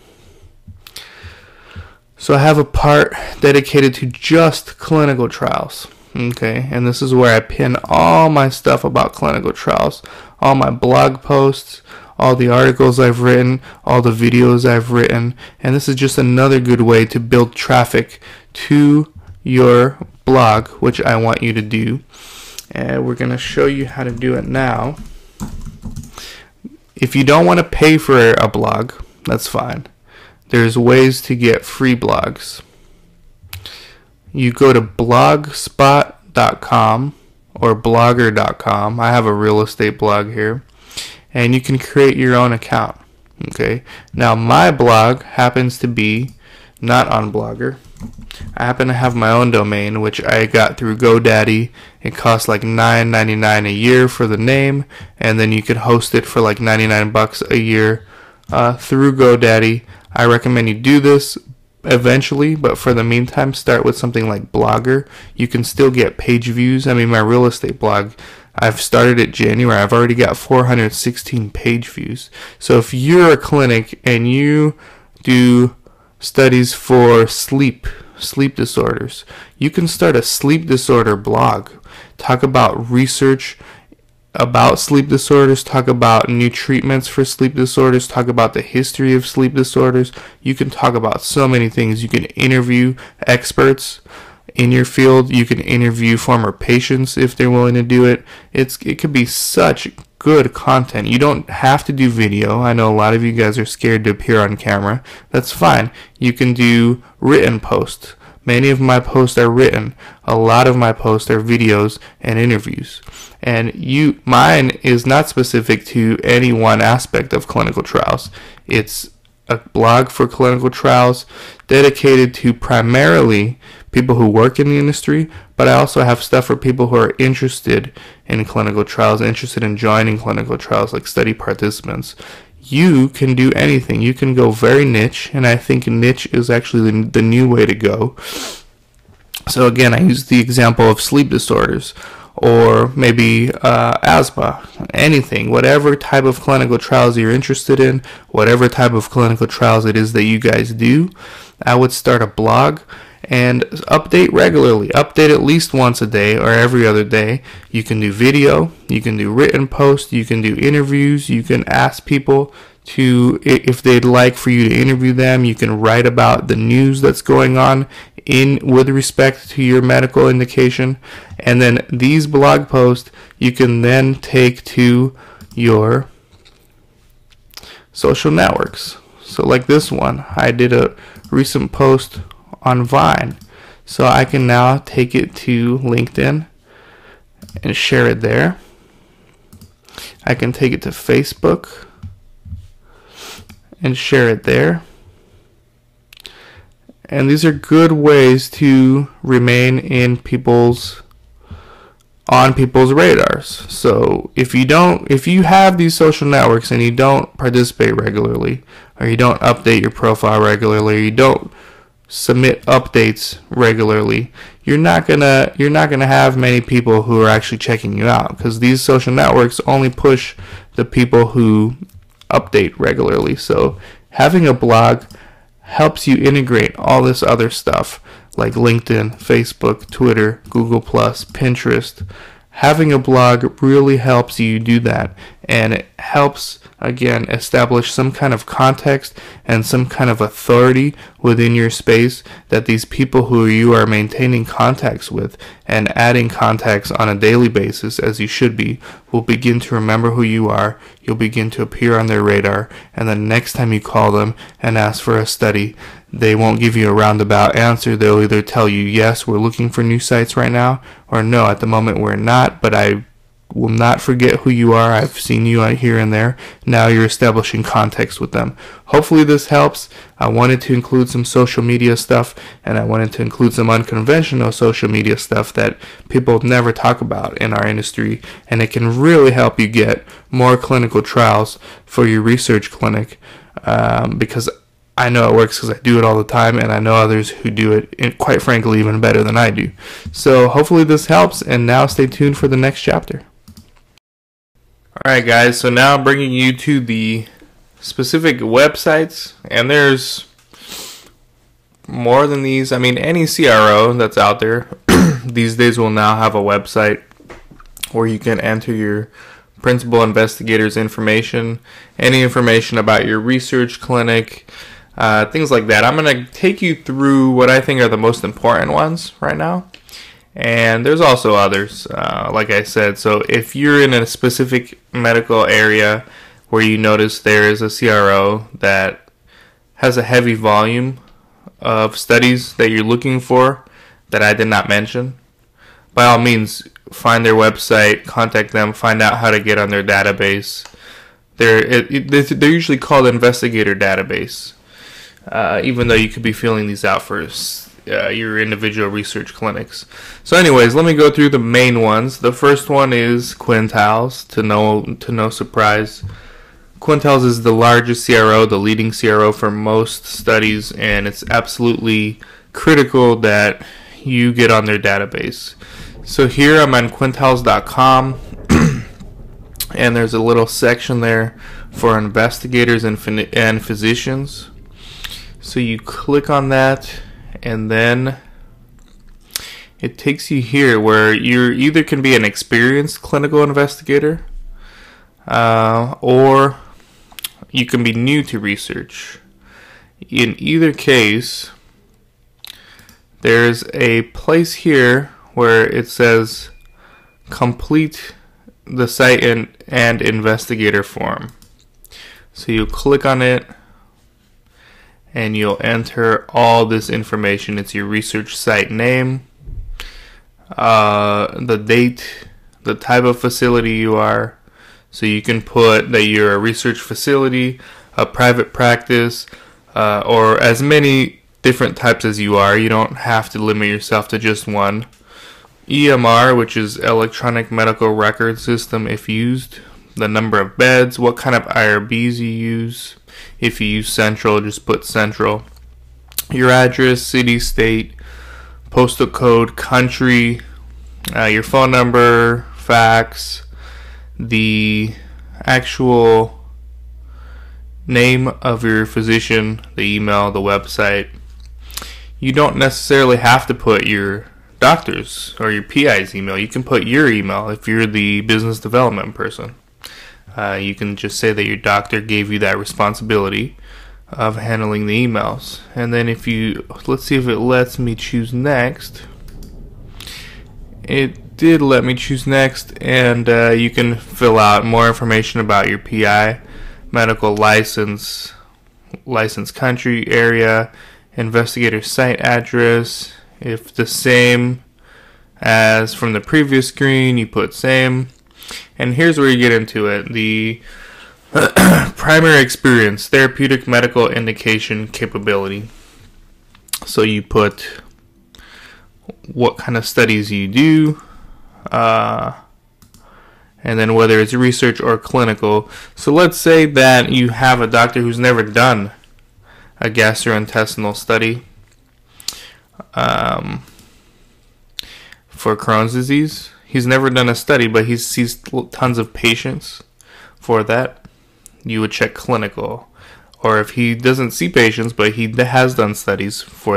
So I have a part dedicated to just clinical trials. Okay, and this is where I pin all my stuff about clinical trials, all my blog posts, all the articles I've written, all the videos I've written, and this is just another good way to build traffic to your blog, which I want you to do. And we're going to show you how to do it now. If you don't want to pay for a blog, that's fine. There's ways to get free blogs. You go to blogspot.com or blogger.com. I have a real estate blog here. And you can create your own account. Okay. Now my blog happens to be not on Blogger. I happen to have my own domain, which I got through GoDaddy. It costs like $9.99 a year for the name, and then you can host it for like $99 a year through GoDaddy. I recommend you do this eventually, but for the meantime, start with something like Blogger. You can still get page views. I mean, my real estate blog, I've started it January. I've already got 416 page views. So if you're a clinic and you do studies for sleep disorders, you can start a sleep disorder blog. Talk about research about sleep disorders, talk about new treatments for sleep disorders, talk about the history of sleep disorders. You can talk about so many things. You can interview experts in your field. You can interview former patients if they're willing to do it. It could be such good content. You don't have to do video. I know a lot of you guys are scared to appear on camera. That's fine. You can do written posts. Many of my posts are written. A lot of my posts are videos and interviews. And mine is not specific to any one aspect of clinical trials. It's a blog for clinical trials dedicated to primarily people who work in the industry, but I also have stuff for people who are interested in clinical trials, interested in joining clinical trials, like study participants. You can do anything. You can go very niche, and I think niche is actually the new way to go. So again, I use the example of sleep disorders, or maybe asthma, anything, whatever type of clinical trials you're interested in, whatever type of clinical trials it is that you guys do, I would start a blog and update regularly. Update at least once a day or every other day. You can do video, you can do written posts, you can do interviews, you can ask people to, if they'd like for you to interview them, you can write about the news that's going on with respect to your medical indication. And then these blog posts you can then take to your social networks. So like this one, I did a recent post on Vine, so I can now take it to LinkedIn and share it there. I can take it to Facebook and share it there. And these are good ways to remain on people's radars. So if you have these social networks and you don't participate regularly, or you don't update your profile regularly, or you don't submit updates regularly, you're not gonna have many people who are actually checking you out, because these social networks only push the people who update regularly. So having a blog helps you integrate all this other stuff, like LinkedIn, Facebook, Twitter, Google+, Pinterest. Having a blog really helps you do that, and it helps, again, establish some kind of context and some kind of authority within your space that these people who you are maintaining contacts with and adding contacts on a daily basis, as you should be, will begin to remember who you are. You'll begin to appear on their radar, and the next time you call them and ask for a study, they won't give you a roundabout answer. They'll either tell you, yes, we're looking for new sites right now, or no, at the moment we're not, but I will not forget who you are. I've seen you out here and there. Now you're establishing context with them. Hopefully this helps. I wanted to include some social media stuff, and I wanted to include some unconventional social media stuff that people never talk about in our industry, and it can really help you get more clinical trials for your research clinic, because I know it works because I do it all the time, and I know others who do it, quite frankly, even better than I do. So hopefully this helps, and now stay tuned for the next chapter. Alright guys, so now I'm bringing you to the specific websites, and there's more than these. I mean, any CRO that's out there these days will now have a website where you can enter your principal investigator's information, any information about your research clinic, things like that. I'm going to take you through what I think are the most important ones right now. And there's also others, like I said. So if you're in a specific medical area where you notice there is a CRO that has a heavy volume of studies that you're looking for that I did not mention, by all means, find their website, contact them, find out how to get on their database. They're usually called investigator database, even though you could be filling these out for your individual research clinics. So anyways, let me go through the main ones. The first one is Quintiles. To no surprise, Quintiles is the largest CRO, the leading CRO for most studies, and it's absolutely critical that you get on their database. So here I'm on quintiles.com, and there's a little section there for investigators and physicians. So you click on that, and then it takes you here where you either can be an experienced clinical investigator, or you can be new to research. In either case, there's a place here where it says complete the site and investigator form. So you click on it, and you'll enter all this information. It's your research site name, the date, the type of facility you are. So you can put that you're a research facility, a private practice, or as many different types as you are. You don't have to limit yourself to just one. EMR, which is electronic medical record system if used, the number of beds, what kind of IRBs you use. If you use Central, just put Central. Your address, city, state, postal code, country, your phone number, fax, the actual name of your physician, the email, the website. You don't necessarily have to put your doctor's or your PI's email. You can put your email if you're the business development person. You can just say that your doctor gave you that responsibility of handling the emails. And then let's see if it lets me choose next. It did let me choose next, and you can fill out more information about your PI, medical license, country, area, investigator site address. If the same as from the previous screen, you put same. And here's where you get into it. The primary experience, therapeutic medical indication capability. So you put what kind of studies you do, and then whether it's research or clinical. So let's say that you have a doctor who's never done a gastrointestinal study for Crohn's disease. He's never done a study, but he sees tons of patients for that. You would check clinical. Or if he doesn't see patients, but he has done studies for that,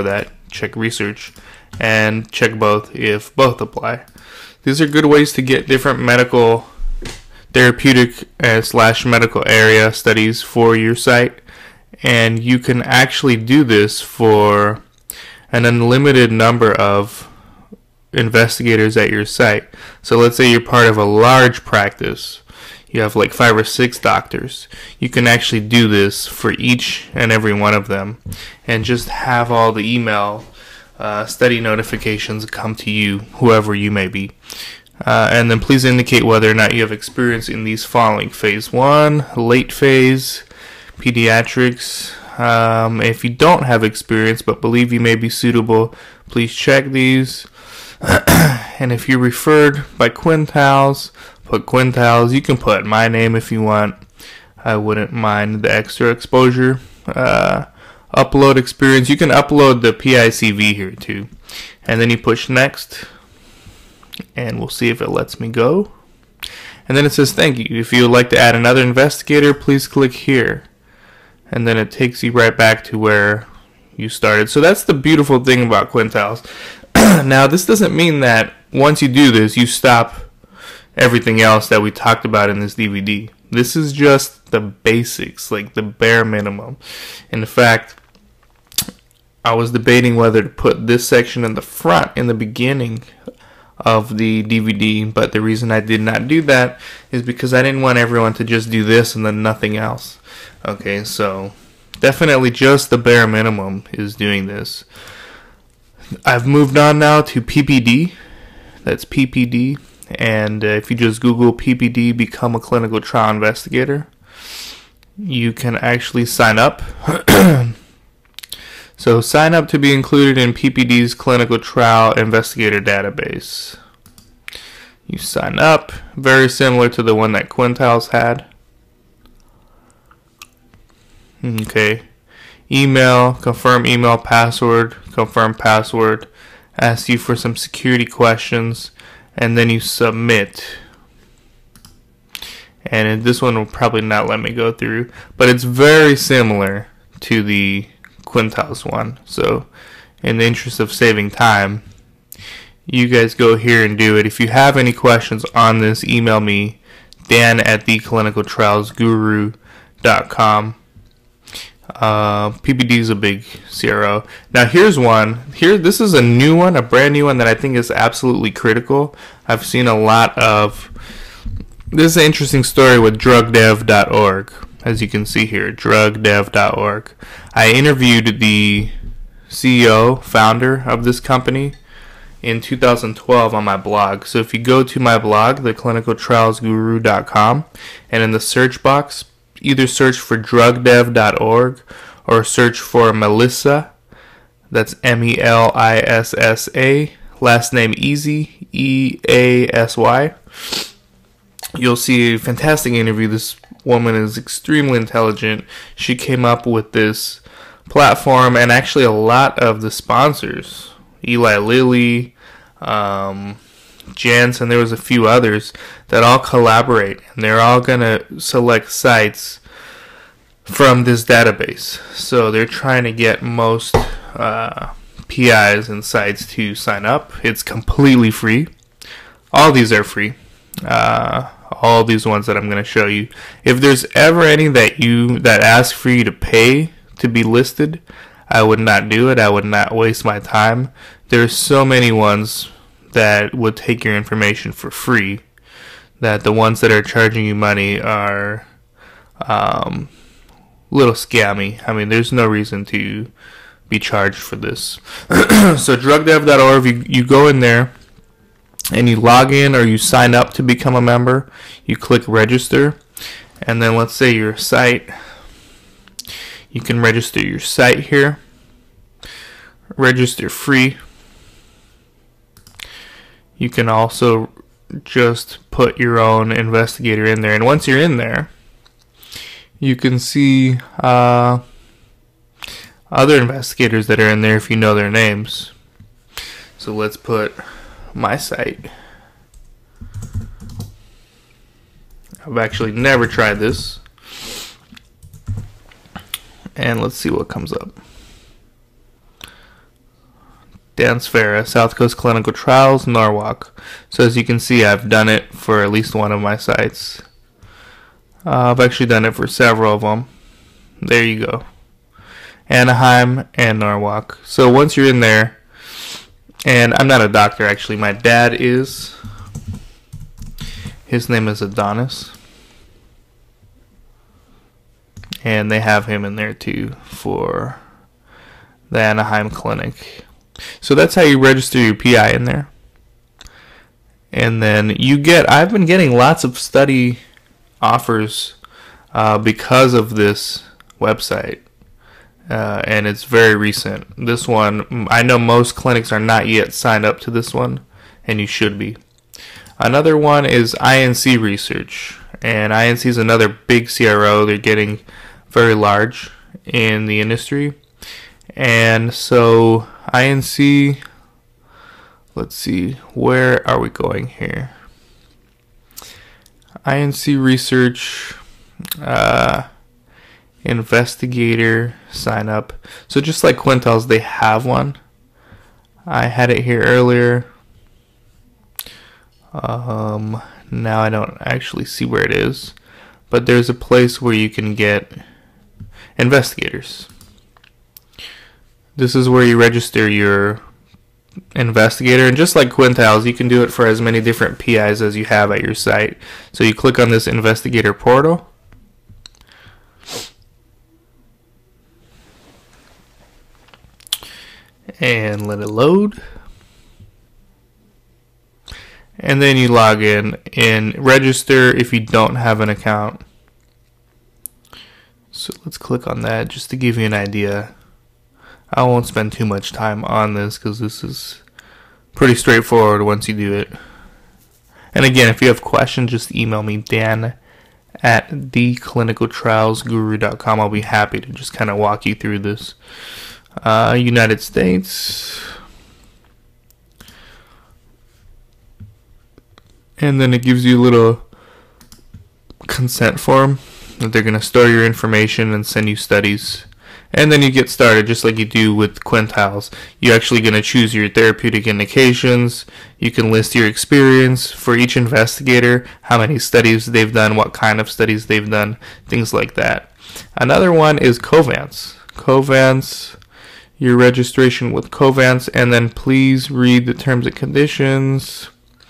check research, and check both if both apply. These are good ways to get different medical, therapeutic / medical area studies for your site, and you can actually do this for an unlimited number of investigators at your site. So let's say you're part of a large practice. You have like 5 or 6 doctors. You can actually do this for each and every one of them and just have all the email study notifications come to you, whoever you may be. And then please indicate whether or not you have experience in these following: phase 1, late phase, pediatrics. If you don't have experience but believe you may be suitable, please check these. And if you're referred by Quintiles, put Quintiles. You can put my name if you want. I wouldn't mind the extra exposure. Upload experience. You can upload the PICV here too. And then you push next. And we'll see if it lets me go. And then it says thank you. If you would like to add another investigator, please click here. And then it takes you right back to where you started. So that's the beautiful thing about Quintiles. Now, this doesn't mean that once you do this, you stop everything else that we talked about in this DVD. This is just the basics, like the bare minimum. In fact, I was debating whether to put this section in the front, in the beginning of the DVD, but the reason I did not do that is because I didn't want everyone to just do this and then nothing else. Okay, so definitely just the bare minimum is doing this. I've moved on now to PPD. That's PPD. And if you just Google PPD, become a clinical trial investigator, you can actually sign up. So sign up to be included in PPD's clinical trial investigator database. You sign up, very similar to the one that Quintiles had. Okay. Email, confirm email password, confirm password, ask you for some security questions, and then you submit. And this one will probably not let me go through, but it's very similar to the Quintiles one. So in the interest of saving time, you guys go here and do it. If you have any questions on this, email me, dan@theclinicaltrialsguru.com. PPD is a big CRO. Now here's one. This is a new one, a brand new one that I think is absolutely critical. I've seen a lot of. This is an interesting story with drugdev.org. As you can see here, drugdev.org. I interviewed the CEO, founder of this company in 2012 on my blog. So if you go to my blog, theclinicaltrialsguru.com, and in the search box, either search for drugdev.org or search for Melissa. That's MELISSA. Last name Easy, EASY. You'll see a fantastic interview. This woman is extremely intelligent. She came up with this platform, and actually a lot of the sponsors, Eli Lilly, Janssen, there was a few others that all collaborate, and they're all going to select sites from this database. So they're trying to get most PIs and sites to sign up. It's completely free. All these are free. All these ones that I'm going to show you. If there's ever any that ask for you to pay to be listed, I would not do it. I would not waste my time. There's so many ones that would take your information for free, that the ones that are charging you money are a little scammy. I mean, there's no reason to be charged for this. So drugdev.org, you go in there and you log in or you sign up to become a member. You click register, and then let's say your site, you can register your site here. Register free. You can also just put your own investigator in there. And once you're in there, you can see other investigators that are in there if you know their names. So let's put my site. I've actually never tried this. And let's see what comes up. Dan Sfera, South Coast Clinical Trials, Norwalk. So as you can see, I've done it for at least one of my sites. I've actually done it for several of them. There you go. Anaheim and Norwalk. So once you're in there, and I'm not a doctor actually, my dad is. His name is Adonis. And they have him in there too for the Anaheim clinic. So that's how you register your PI in there. And then I've been getting lots of study offers because of this website. And it's very recent. This one, I know most clinics are not yet signed up to this one, and you should be. Another one is INC Research. And INC is another big CRO. They're getting very large in the industry. And so INC, let's see, where are we going here? INC Research, investigator sign up. So just like Quintiles, they have one. I had it here earlier. Now I don't actually see where it is, but there's a place where you can get investigators. This is where you register your investigator, and just like Quintiles, you can do it for as many different PIs as you have at your site. So you click on this investigator portal, and let it load, and then you log in and register if you don't have an account. So let's click on that just to give you an idea. I won't spend too much time on this because this is pretty straightforward once you do it. And again, if you have questions, just email me, dan@theclinicaltrialsguru.com. I'll be happy to just kind of walk you through this. United States. And then it gives you a little consent form that they're going to store your information and send you studies. And then you get started just like you do with Quintiles. You're actually going to choose your therapeutic indications. You can list your experience for each investigator, how many studies they've done, what kind of studies they've done, things like that. Another one is Covance. Covance, your registration with Covance, and then please read the terms and conditions.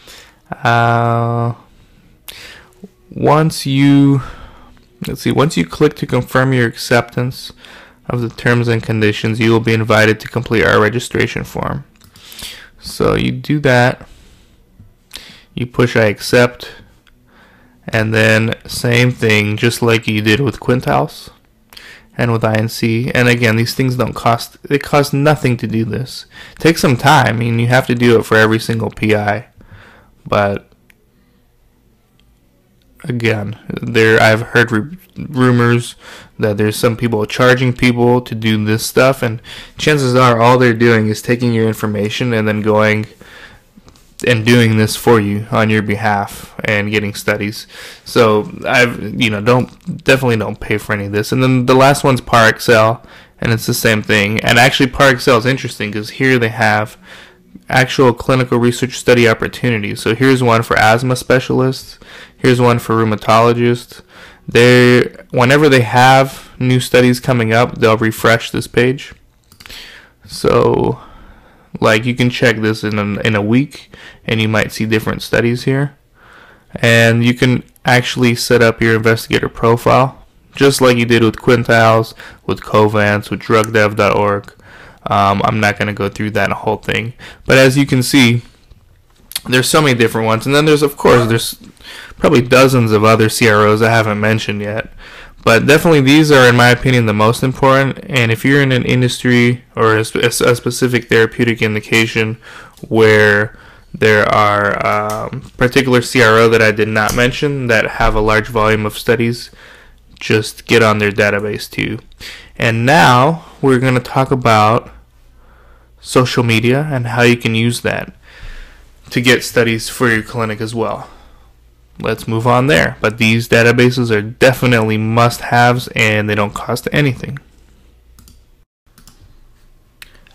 Once you click to confirm your acceptance of the terms and conditions, you will be invited to complete our registration form. So you do that, you push I accept, and then same thing just like you did with Quintiles and with INC. And again, these things don't cost, it costs nothing to do this. It takes some time. I mean, you have to do it for every single PI, but again, I've heard rumors that there's some people charging people to do this stuff, and chances are all they're doing is taking your information and then going and doing this for you on your behalf and getting studies. So definitely don't pay for any of this. And then the last one's ParExcel, and it's the same thing. And actually ParExcel is interesting because here they have actual clinical research study opportunities. So here's one for asthma specialists. Here's one for rheumatologists. Whenever they have new studies coming up, they'll refresh this page. So, like, you can check this in a week, and you might see different studies here. And you can actually set up your investigator profile, just like you did with Quintiles, with Covance, with drugdev.org. I'm not going to go through that whole thing. But as you can see, there's so many different ones. And then there's probably dozens of other CROs I haven't mentioned yet. But definitely these are, in my opinion, the most important. And if you're in an industry or a specific therapeutic indication where there are particular CRO that I did not mention that have a large volume of studies, just get on their database too. And now we're going to talk about social media and how you can use that to get studies for your clinic as well. Let's move on there. But these databases are definitely must-haves, and they don't cost anything.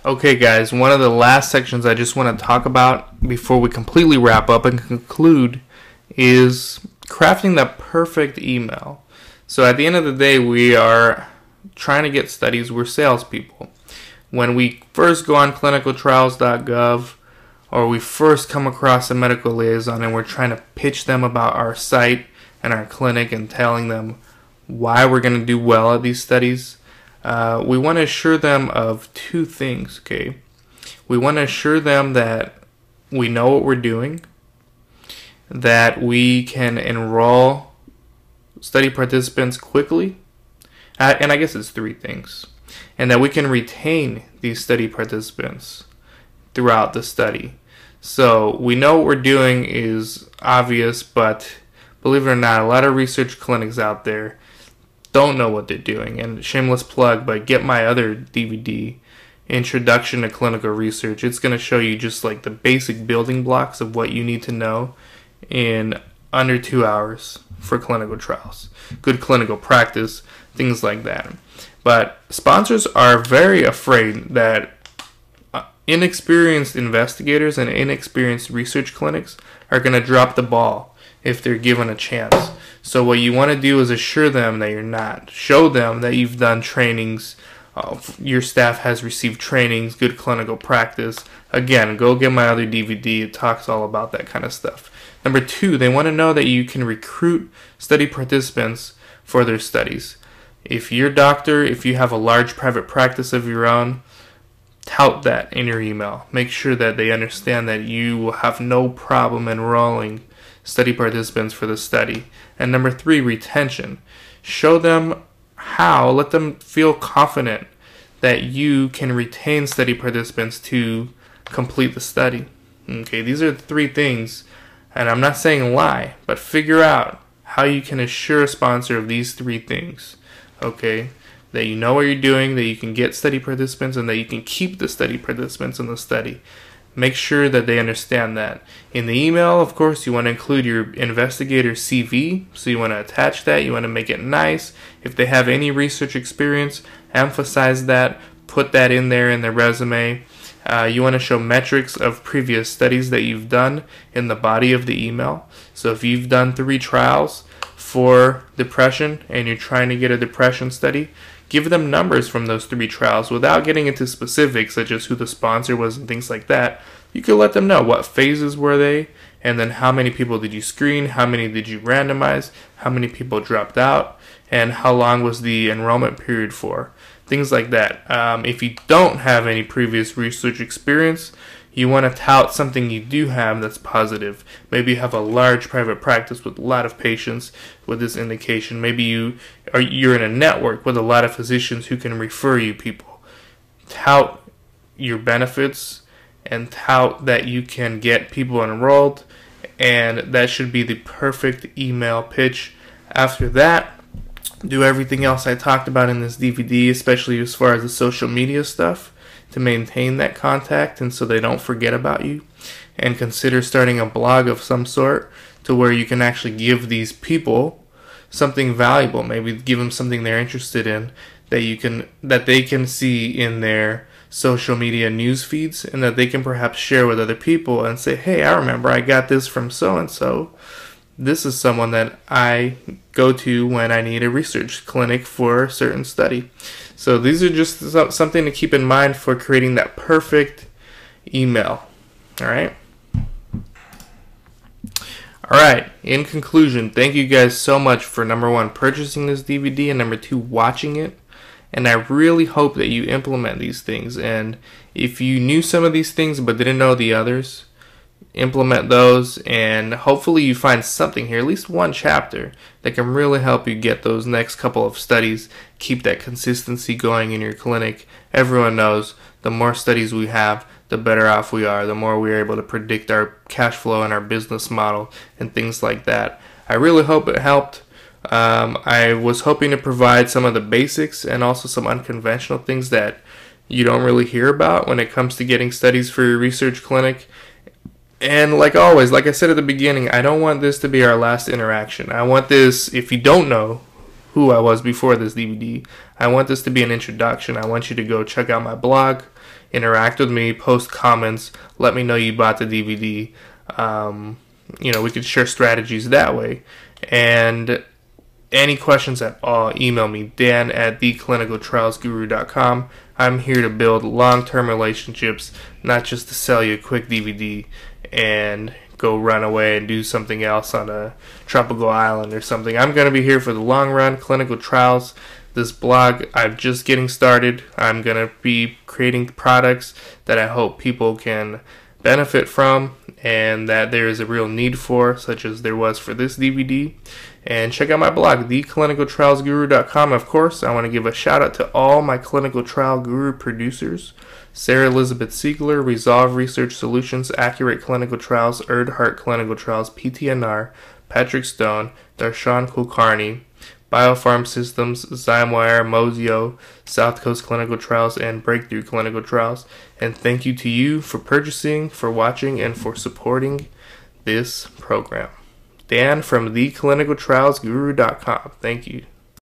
Okay, guys, one of the last sections I just want to talk about before we completely wrap up and conclude is crafting that perfect email. So at the end of the day, we are trying to get studies. We're salespeople. When we first go on clinicaltrials.gov or we first come across a medical liaison and we're trying to pitch them about our site and our clinic and telling them why we're going to do well at these studies, we want to assure them of two things, okay? We want to assure them that we know what we're doing, that we can enroll study participants quickly, and I guess it's three things, and that we can retain these study participants throughout the study. So we know what we're doing is obvious, but believe it or not, a lot of research clinics out there don't know what they're doing. And shameless plug, but get my other DVD, Introduction to Clinical Research. It's going to show you just like the basic building blocks of what you need to know in under 2 hours for clinical trials, good clinical practice, things like that. But sponsors are very afraid that inexperienced investigators and inexperienced research clinics are going to drop the ball if they're given a chance. So what you want to do is assure them that you're not. Show them that you've done trainings, your staff has received trainings, good clinical practice. Again, go get my other DVD. It talks all about that kind of stuff. Number two, they want to know that you can recruit study participants for their studies. If you're a doctor, if you have a large private practice of your own, tout that in your email. Make sure that they understand that you will have no problem enrolling study participants for the study. And number three, retention. Show them how, let them feel confident that you can retain study participants to complete the study. Okay, these are the three things, and I'm not saying lie, but figure out how you can assure a sponsor of these three things. Okay, that you know what you're doing, that you can get study participants, and that you can keep the study participants in the study. Make sure that they understand that. In the email, of course, you want to include your investigator CV, so you want to attach that, you want to make it nice. If they have any research experience, emphasize that, put that in there in their resume. You want to show metrics of previous studies that you've done in the body of the email. So if you've done 3 trials for depression and you're trying to get a depression study, give them numbers from those 3 trials without getting into specifics such as who the sponsor was and things like that. You can let them know what phases were they, and then how many people did you screen, how many did you randomize, how many people dropped out, and how long was the enrollment period for. Things like that. If you don't have any previous research experience, you want to tout something you do have that's positive. Maybe you have a large private practice with a lot of patients with this indication. Maybe you're in a network with a lot of physicians who can refer you people. Tout your benefits and tout that you can get people enrolled, and that should be the perfect email pitch. After that, do everything else I talked about in this DVD, especially as far as the social media stuff, to maintain that contact and so they don't forget about you. And consider starting a blog of some sort to where you can actually give these people something valuable. Maybe give them something they're interested in that they can see in their social media news feeds, and that they can perhaps share with other people and say, hey, I remember I got this from so-and-so. This is someone that I go to when I need a research clinic for a certain study. So these are just something to keep in mind for creating that perfect email. Alright? Alright, in conclusion, thank you guys so much for number 1, purchasing this DVD, and number 2, watching it. And I really hope that you implement these things. And if you knew some of these things but didn't know the others, implement those, and hopefully you find something here, at least one chapter, that can really help you get those next couple of studies, keep that consistency going in your clinic. Everyone knows the more studies we have, the better off we are, the more we're able to predict our cash flow and our business model and things like that. I really hope it helped. I was hoping to provide some of the basics and also some unconventional things that you don't really hear about when it comes to getting studies for your research clinic. And like always, like I said at the beginning, I don't want this to be our last interaction. I want this, if you don't know who I was before this DVD. I want this to be an introduction. I want you to go check out my blog, interact with me, post comments, let me know you bought the DVD. We could share strategies that way. And any questions at all, email me, dan@theclinicaltrialsguru.com. I'm here to build long-term relationships, not just to sell you a quick DVD and go run away and do something else on a tropical island or something. I'm going to be here for the long run, clinical trials. This blog, I'm just getting started. I'm going to be creating products that I hope people can benefit from and that there is a real need for, such as there was for this DVD. And check out my blog, theclinicaltrialsguru.com. Of course, I want to give a shout out to all my Clinical Trial Guru producers: Sarah Elizabeth Siegler, Resolve Research Solutions, Accurate Clinical Trials, Erdhart Clinical Trials, PTNR, Patrick Stone, Darshan Kulkarni, Biopharm Systems, Zymewire, Mozio, South Coast Clinical Trials, and Breakthrough Clinical Trials. And thank you to you for purchasing, for watching, and for supporting this program. Dan from theclinicaltrialsguru.com. Thank you.